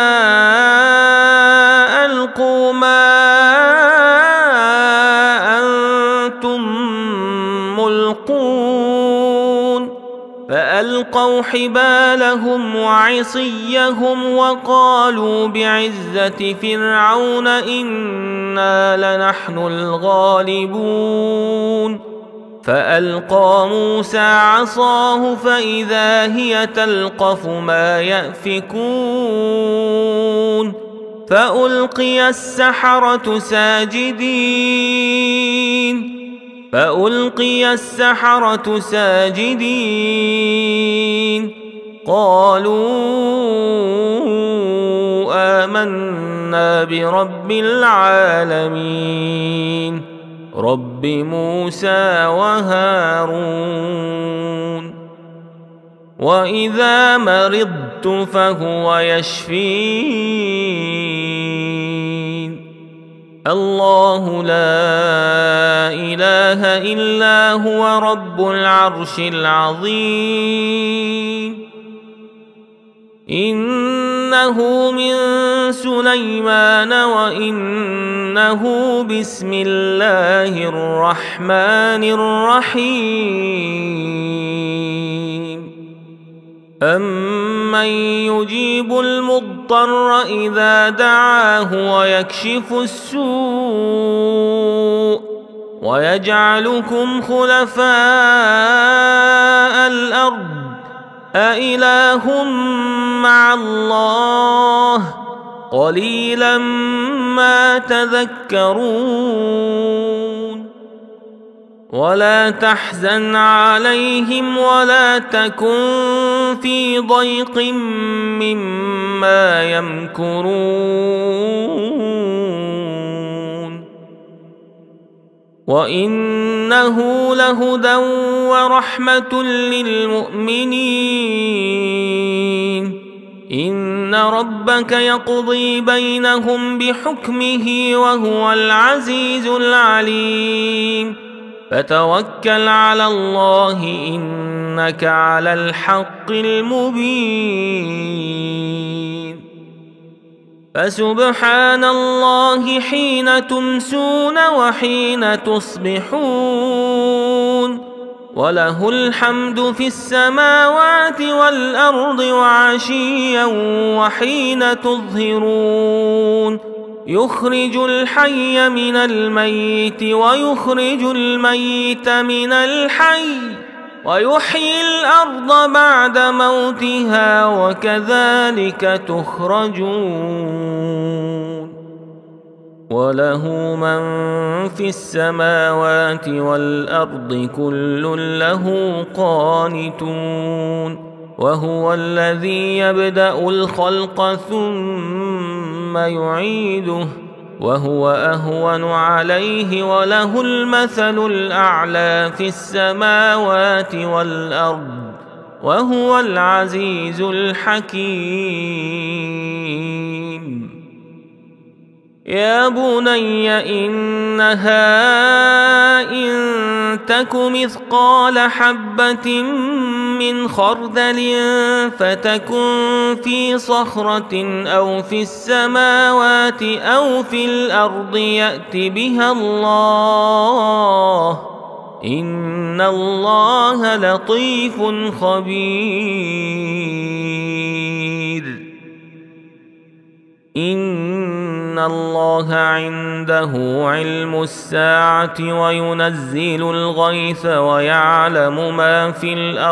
ألقوا ما ملقون فألقوا حبالهم وعصيهم وقالوا بعزة فرعون إنا لنحن الغالبون. فألقى موسى عصاه فإذا هي تلقف ما يأفكون فألقي السحرة ساجدين فألقي السحرة ساجدين قالوا آمنا برب العالمين رب موسى وهارون. وإذا مرضت فهو يشفين. الله لا إله إلا هو رب العرش العظيم. إنه من سليمان وإنه بسم الله الرحمن الرحيم. أمن يجيب المضطر إذا دعاه ويكشف السوء ويجعلكم خلفاء الأرض أإله مع الله قليلا ما تذكرون. ولا تحزن عليهم ولا تكن في ضيق مما يمكرون. وإنه لهدى ورحمة للمؤمنين. إن ربك يقضي بينهم بحكمه وهو العزيز العليم. فتوكل على الله إنك على الحق المبين. فسبحان الله حين تمسون وحين تصبحون وله الحمد في السماوات والأرض وعشيا وحين تظهرون. يخرج الحي من الميت ويخرج الميت من الحي ويحيي الأرض بعد موتها وكذلك تخرجون. وله من في السماوات والأرض كل له قانتون. وهو الذي يبدأ الخلق ثم يعيده وهو أهون عليه وله المثل الأعلى في السماوات والأرض وهو العزيز الحكيم. يا بني إنها إن تك مثقال حبة من خردل فتكن في صخرة أو في السماوات أو في الأرض يأت بها الله إن الله لطيف خبير. إن إن الله عنده علم الساعة وينزل الغيث ويعلم ما في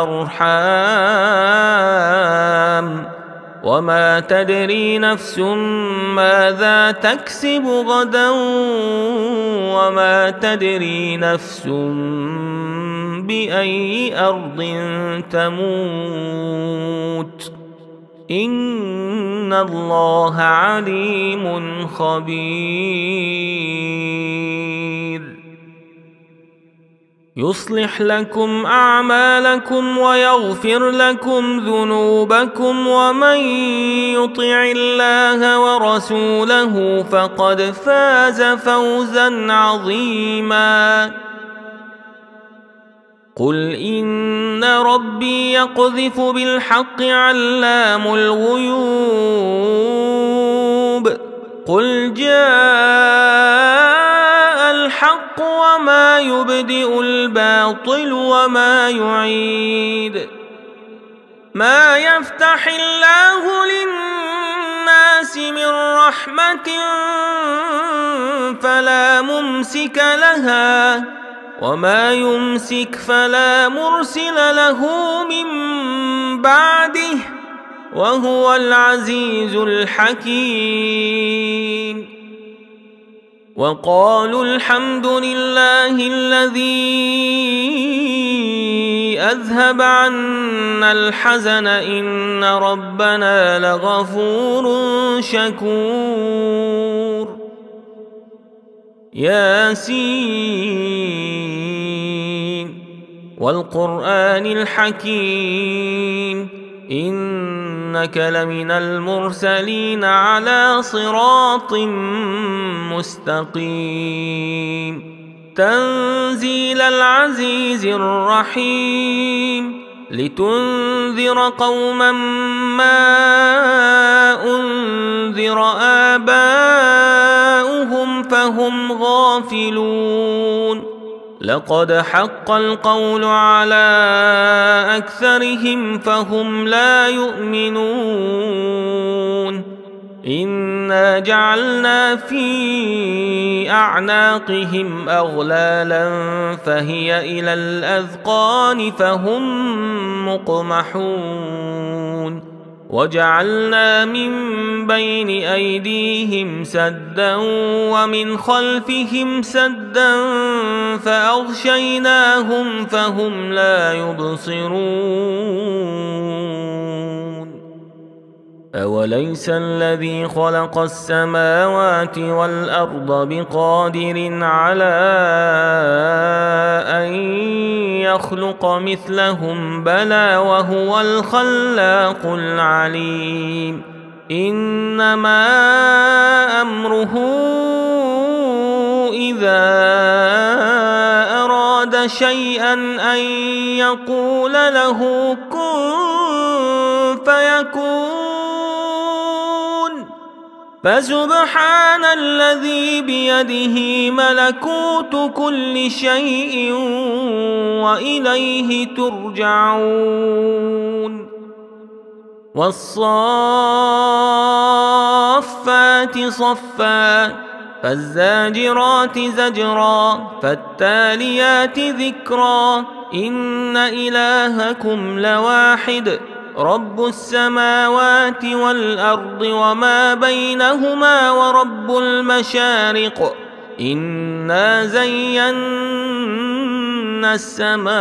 الأرحام وما تدري نفس ماذا تكسب غدا وما تدري نفس بأي أرض تموت إن الله عليم خبير. يصلح لكم أعمالكم ويغفر لكم ذنوبكم ومن يطع الله ورسوله فقد فاز فوزا عظيما. قل إن ربي يقذف بالحق علام الغيوب قل جاء الحق وما يبدئ الباطل وما يعيد. ما يفتح الله للناس من رحمة فلا ممسك لها وما يمسك فلا مرسل له من بعده وهو العزيز الحكيم. وقالوا الحمد لله الذي أذهب عنا الحزن إن ربنا لغفور شكور. ياسين والقرآن الحكيم إنك لمن المرسلين على صراط مستقيم. تنزيل العزيز الرحيم لتنذر قوما ما أنذر آباؤهم فهم غافلون. لقد حق القول على أكثرهم فهم لا يؤمنون. إنا جعلنا في أعناقهم أغلالا فهي إلى الأذقان فهم مقمحون. وجعلنا من بين أيديهم سدا ومن خلفهم سدا فأغشيناهم فهم لا يبصرون. أوليس الذي خلق السماوات والأرض بقادر على أن يخلق مثلهم بلى وهو الخلاق العليم. إنما أمره إذا أراد شيئا أن يقول له كن فيكون. فسبحان الذي بيده ملكوت كل شيء وإليه ترجعون. والصافات صفا فالزاجرات زجرا فالتاليات ذكرا إن إلهكم لواحد رب السماوات والأرض وما بينهما ورب المشارق. إنا زينا السماء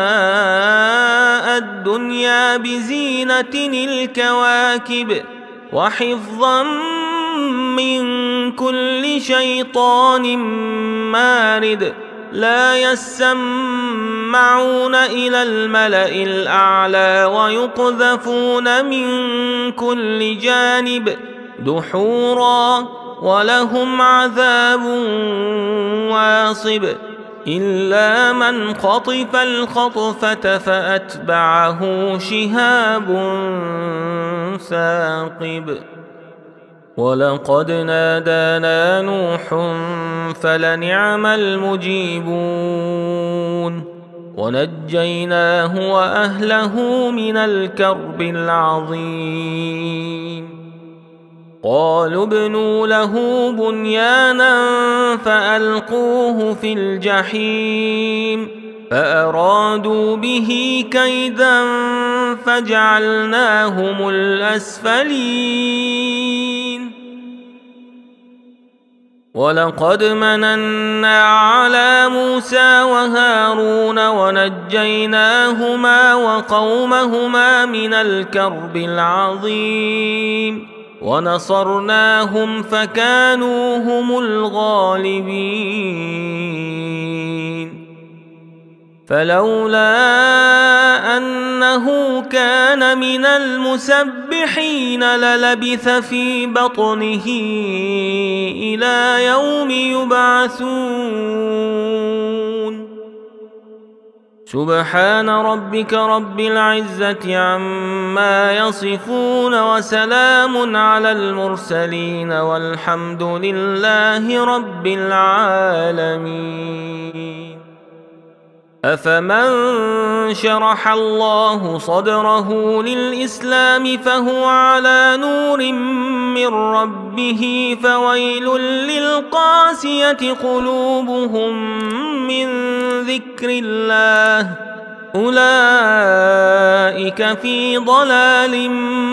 الدنيا بزينة الكواكب وحفظا من كل شيطان مارد. لا يسمعون إلى الملأ الأعلى ويقذفون من كل جانب دحورا ولهم عذاب واصب. إلا من خطف الخطفة فأتبعه شهاب ثاقب. ولقد نادانا نوح فلنعم المجيبون ونجيناه وأهله من الكرب العظيم. قالوا ابنوا له بنيانا فألقوه في الجحيم فأرادوا به كيدا فجعلناهم الأسفلين ولقد مننا على موسى وهارون ونجيناهما وقومهما من الكرب العظيم ونصرناهم فكانوا هم الغالبين فلولا أنه كان من المسبحين للبث في بطنه إلى يوم يبعثون سبحان ربك رب العزة عما يصفون وسلام على المرسلين والحمد لله رب العالمين. أفمن شرح الله صدره للإسلام فهو على نور من ربه فويل للقاسية قلوبهم من ذكر الله أولئك في ضلال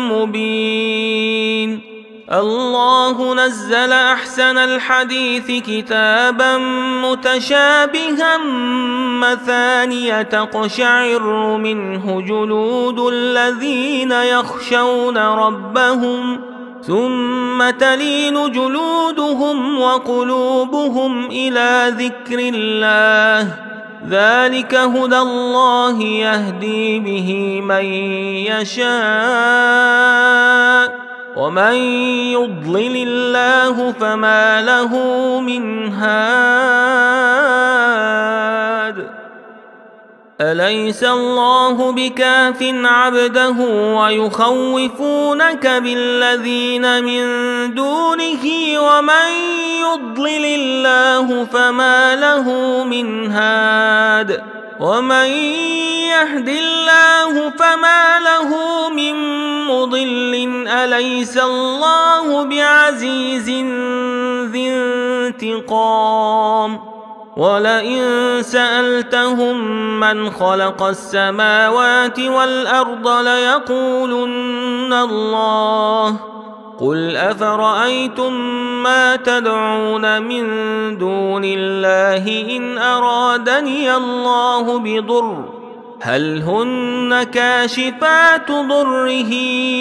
مبين. الله نزل أحسن الحديث كتابا متشابها مثانية تقشعر منه جلود الذين يخشون ربهم ثم تلين جلودهم وقلوبهم إلى ذكر الله ذلك هدى الله يهدي به من يشاء ومن يضلل الله فما له من هاد. أليس الله بكاف عبده ويخوفونك بالذين من دونه ومن يضلل الله فما له من هاد ومن يهد الله فما له من مضل. أليس الله بعزيز ذي انتقام ولئن سألتهم من خلق السماوات والأرض ليقولن الله قل أفرأيتم ما تدعون من دون الله إن أرادني الله بضر هل هن كاشفات ضره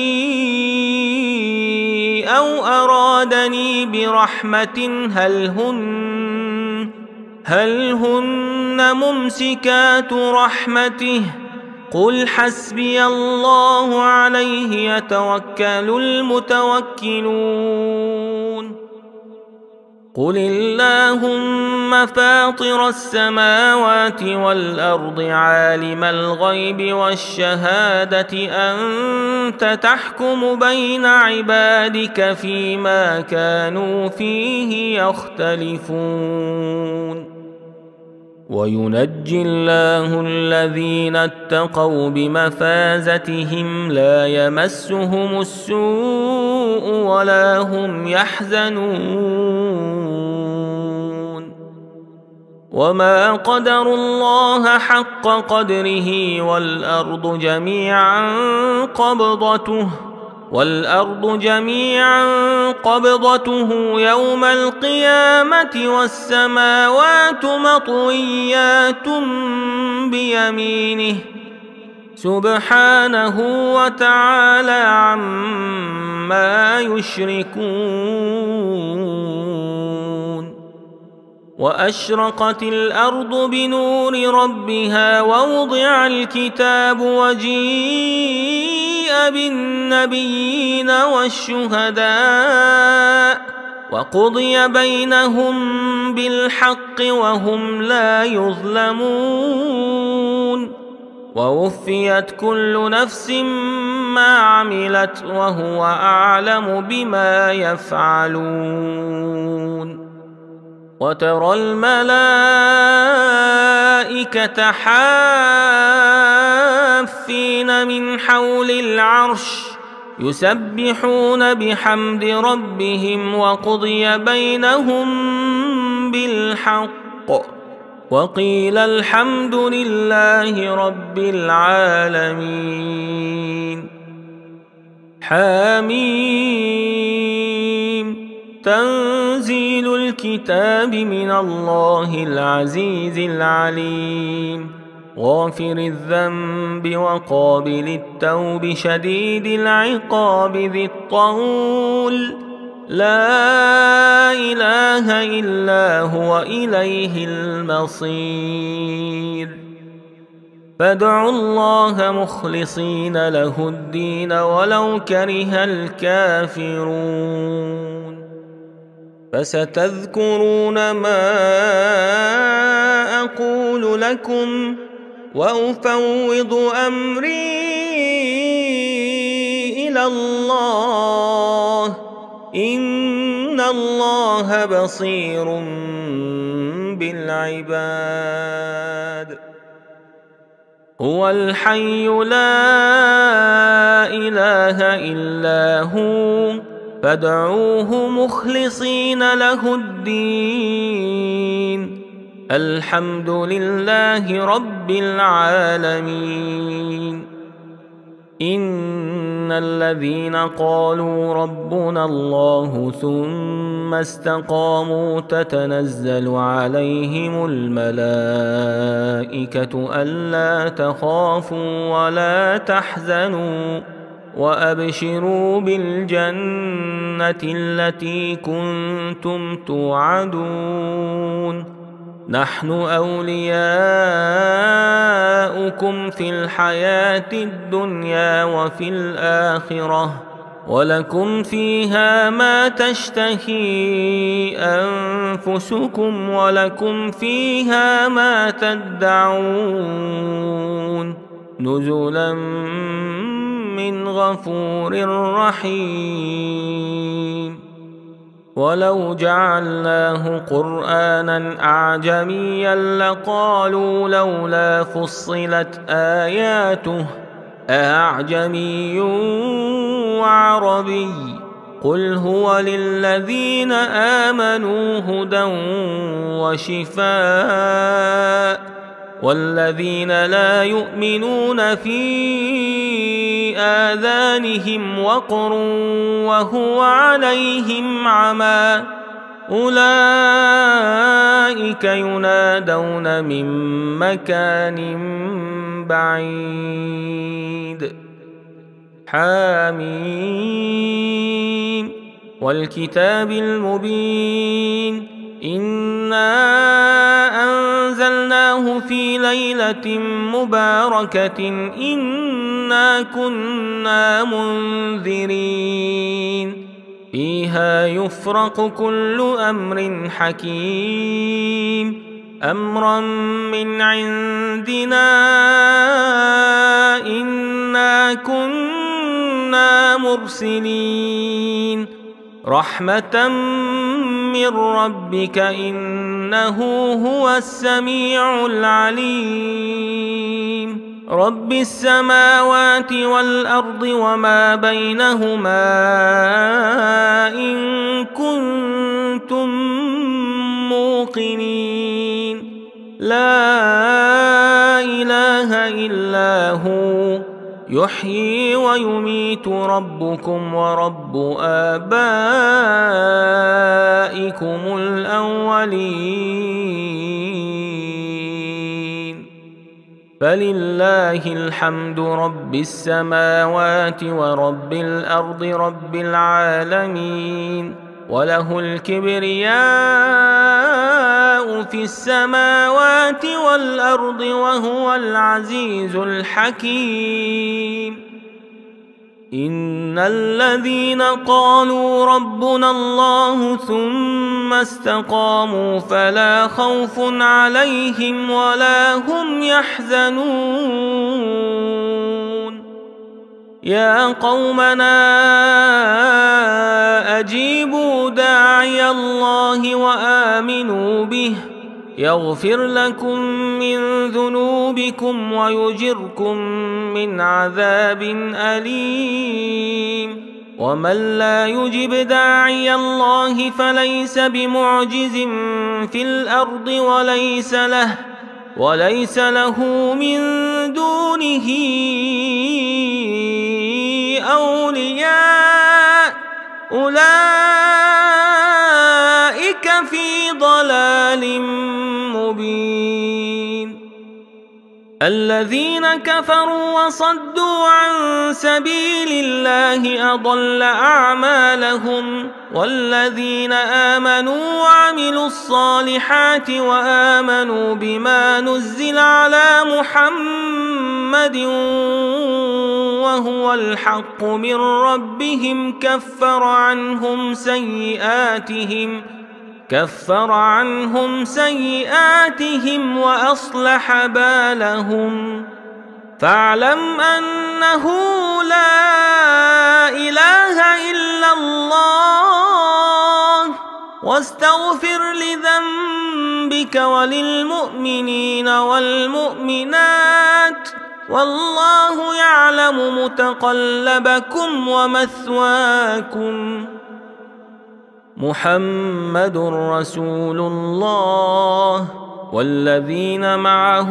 أو أرادني برحمة هل هن هل هن ممسكات رحمته قل حسبي الله عليه يتوكل المتوكلون. قل اللهم فاطر السماوات والأرض عالم الغيب والشهادة أنت تحكم بين عبادك فيما كانوا فيه يختلفون وينجي الله الذين اتقوا بمفازتهم لا يمسهم السوء ولا هم يحزنون وما قدروا الله حق قدره والأرض جميعا قبضته والأرض جميعا قبضته يوم القيامة والسماوات مطويات بيمينه سبحانه وتعالى عما يشركون. وأشرقت الأرض بنور ربها ووضع الكتاب وجيء بالنبيين والشهداء وقضي بينهم بالحق وهم لا يظلمون ووفيت كل نفس ما عملت وهو أعلم بما يفعلون. وترى الملائكة حافين من حول العرش يسبحون بحمد ربهم وقضي بينهم بالحق وقيل الحمد لله رب العالمين. حميم. تنزيل الكتاب من الله العزيز العليم، غافر الذنب وقابل التوب شديد العقاب ذي الطول، لا إله إلا هو إليه المصير. فادعوا الله مخلصين له الدين ولو كره الكافرون. فستذكرون ما أقول لكم وأفوض أمري إلى الله، إن الله بصير بالعباد. هو الحي لا إله إلا هو فادعوه مخلصين له الدين، الحمد لله رب العالمين. إن الذين قالوا ربنا الله ثم استقاموا تتنزل عليهم الملائكة ألا تخافوا ولا تحزنوا وأبشروا بالجنة التي كنتم توعدون. نحن أولياؤكم في الحياة الدنيا وفي الآخرة، ولكم فيها ما تشتهي أنفسكم ولكم فيها ما تدعون، نزلا من غفور رحيم. ولو جعلناه قرآنا أعجميا لقالوا لولا فصلت آياته أعجمي وعربي، قل هو للذين آمنوا هدى وشفاء، والذين لا يؤمنون في آذانهم وقر وهو عليهم عمى، أولئك ينادون من مكان بعيد. حميم. والكتاب المبين، إنا أنزلناه في ليلة مباركة إنا كنا منذرين، فيها يفرق كل أمر حكيم، أمرا من عندنا إنا كنا مرسلين، رحمة من ربك إنه هو السميع العليم. رب السماوات والأرض وما بينهما إن كنتم موقنين، لا إله إلا هو يحيي ويميت ربكم ورب آبائكم الأولين، فلله الحمد رب السماوات ورب الأرض رب العالمين، وله الكبرياء في السماوات والأرض وهو العزيز الحكيم. إن الذين قالوا ربنا الله ثم استقاموا فلا خوف عليهم ولا هم يحزنون. يا قومنا أجيبوا داعي الله وآمنوا به يغفر لكم من ذنوبكم ويجركم يصيبكم من عذاب أليم ومن لا يجب داعي الله فليس بمعجز في الأرض وليس له وليس له من دونه أولياء أولئك في ضلال مبين. الذين كفروا وصدوا عن سبيل الله أضل أعمالهم والذين آمنوا وعملوا الصالحات وآمنوا بما نزل على محمد وهو الحق من ربهم كفر عنهم سيئاتهم كفر عنهم سيئاتهم وأصلح بالهم. فاعلم أنه لا إله إلا الله واستغفر لذنبك وللمؤمنين والمؤمنات والله يعلم متقلبكم ومثواكم. محمد رسول الله والذين معه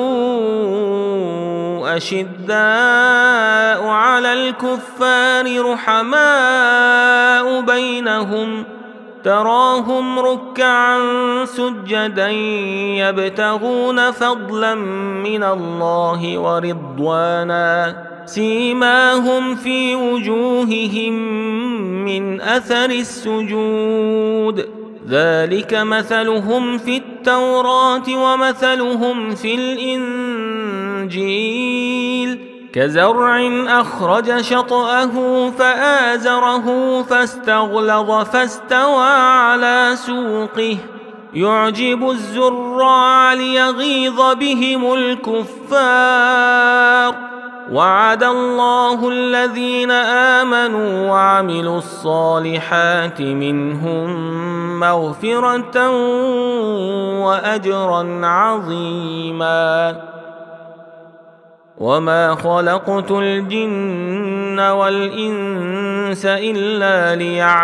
أشداء على الكفار رحماء بينهم تراهم ركعا سجدا يبتغون فضلا من الله ورضوانا سيماهم في وجوههم من أثر السجود ذلك مثلهم في التوراة ومثلهم في الإنجيل كزرع أخرج شطأه فآزره فاستغلظ فاستوى على سوقه يعجب الزراع ليغيظ بهم الكفار. وعد الله الذين آمنوا وعملوا الصالحات منهم مغفرة وأجرا عظيما. وما خلقت الجن والإنس إلا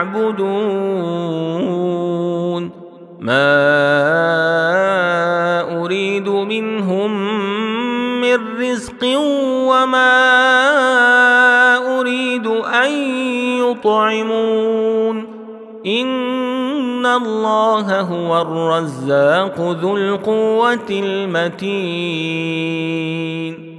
ليعبدون ما أريد منهم من رزق وما أريد أن يطعمون إن الله هو الرزاق ذو القوة المتين.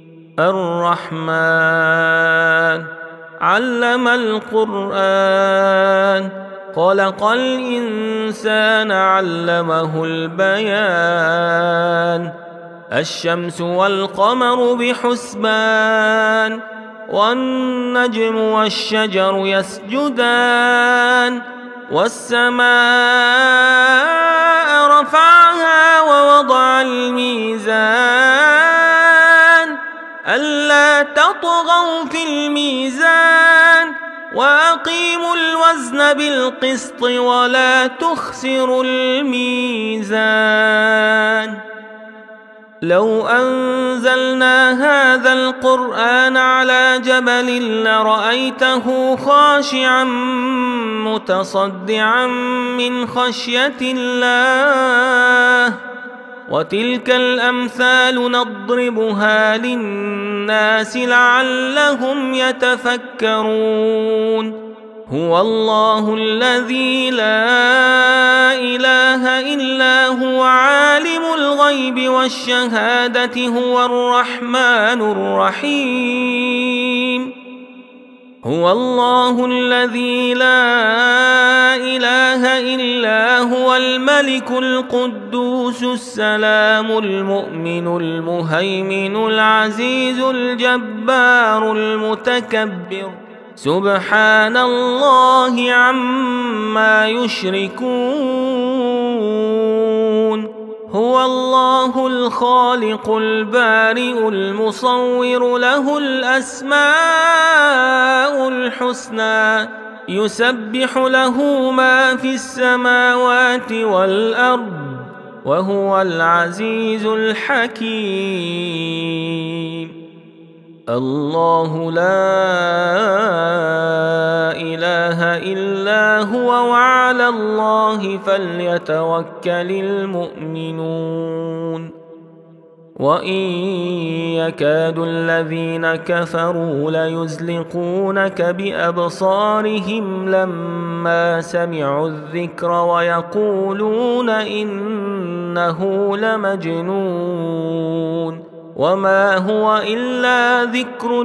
الرحمن علم القرآن خلق الإنسان علمه البيان. الشمس والقمر بحسبان والنجم والشجر يسجدان والسماء رفعها ووضع الميزان ألا تطغوا في الميزان وأقيموا الوزن بالقسط ولا تخسروا الميزان. لو أنزلنا هذا القرآن على جبل لرأيته خاشعا متصدعا من خشية الله وتلك الأمثال نضربها للناس لعلهم يتفكرون. هو الله الذي لا إله إلا هو عالم الغيب والشهادة هو الرحمن الرحيم. هو الله الذي لا إله إلا هو الملك القدوس السلام المؤمن المهيمن العزيز الجبار المتكبر سبحان الله عما يشركون. هو الله الخالق البارئ المصور له الأسماء الحسنى يسبح له ما في السماوات والأرض وهو العزيز الحكيم. الله لا إله إلا هو وعلى الله فليتوكل المؤمنون. وإن يكاد الذين كفروا ليزلقونك بأبصارهم لما سمعوا الذكر ويقولون إنه لمجنون وما هو إلا ذكر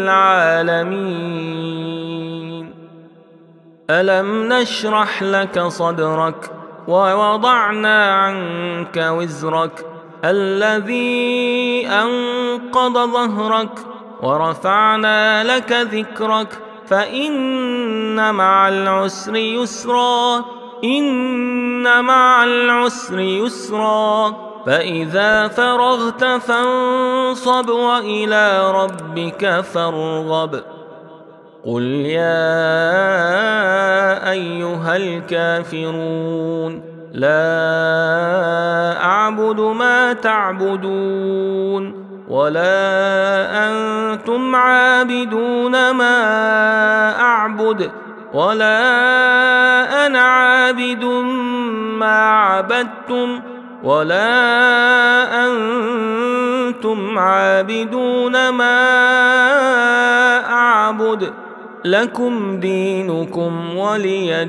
للعالمين. ألم نشرح لك صدرك ووضعنا عنك وزرك الذي أنقض ظهرك ورفعنا لك ذكرك فإن مع العسر يسرا إن مع العسر يسرا فإذا فرغت فانصب وإلى ربك فارغب. قل يا أيها الكافرون لا أعبد ما تعبدون ولا أنتم عابدون ما أعبد ولا أنا عابد ما عبدتم ولا أنتم عابدون ما أعبد لكم دينكم ولي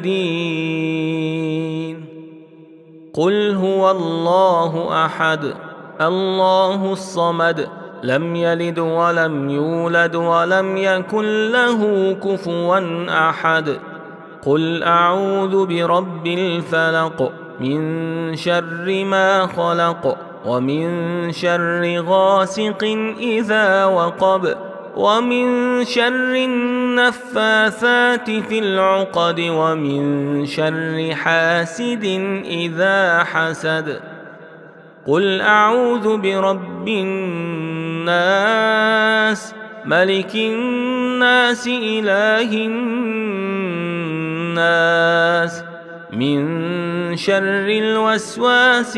دين. قل هو الله أحد الله الصمد لم يلد ولم يولد ولم يكن له كفوا أحد. قل أعوذ برب الفلق من شر ما خلق ومن شر غاسق إذا وقب ومن شر النفاثات في العقد ومن شر حاسد إذا حسد. قل أعوذ برب الناس ملك الناس إله الناس من شر الوسواس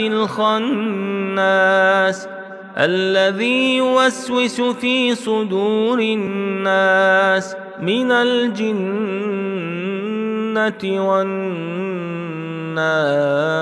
الخناس الذي يوسوس في صدور الناس من الجنة والناس.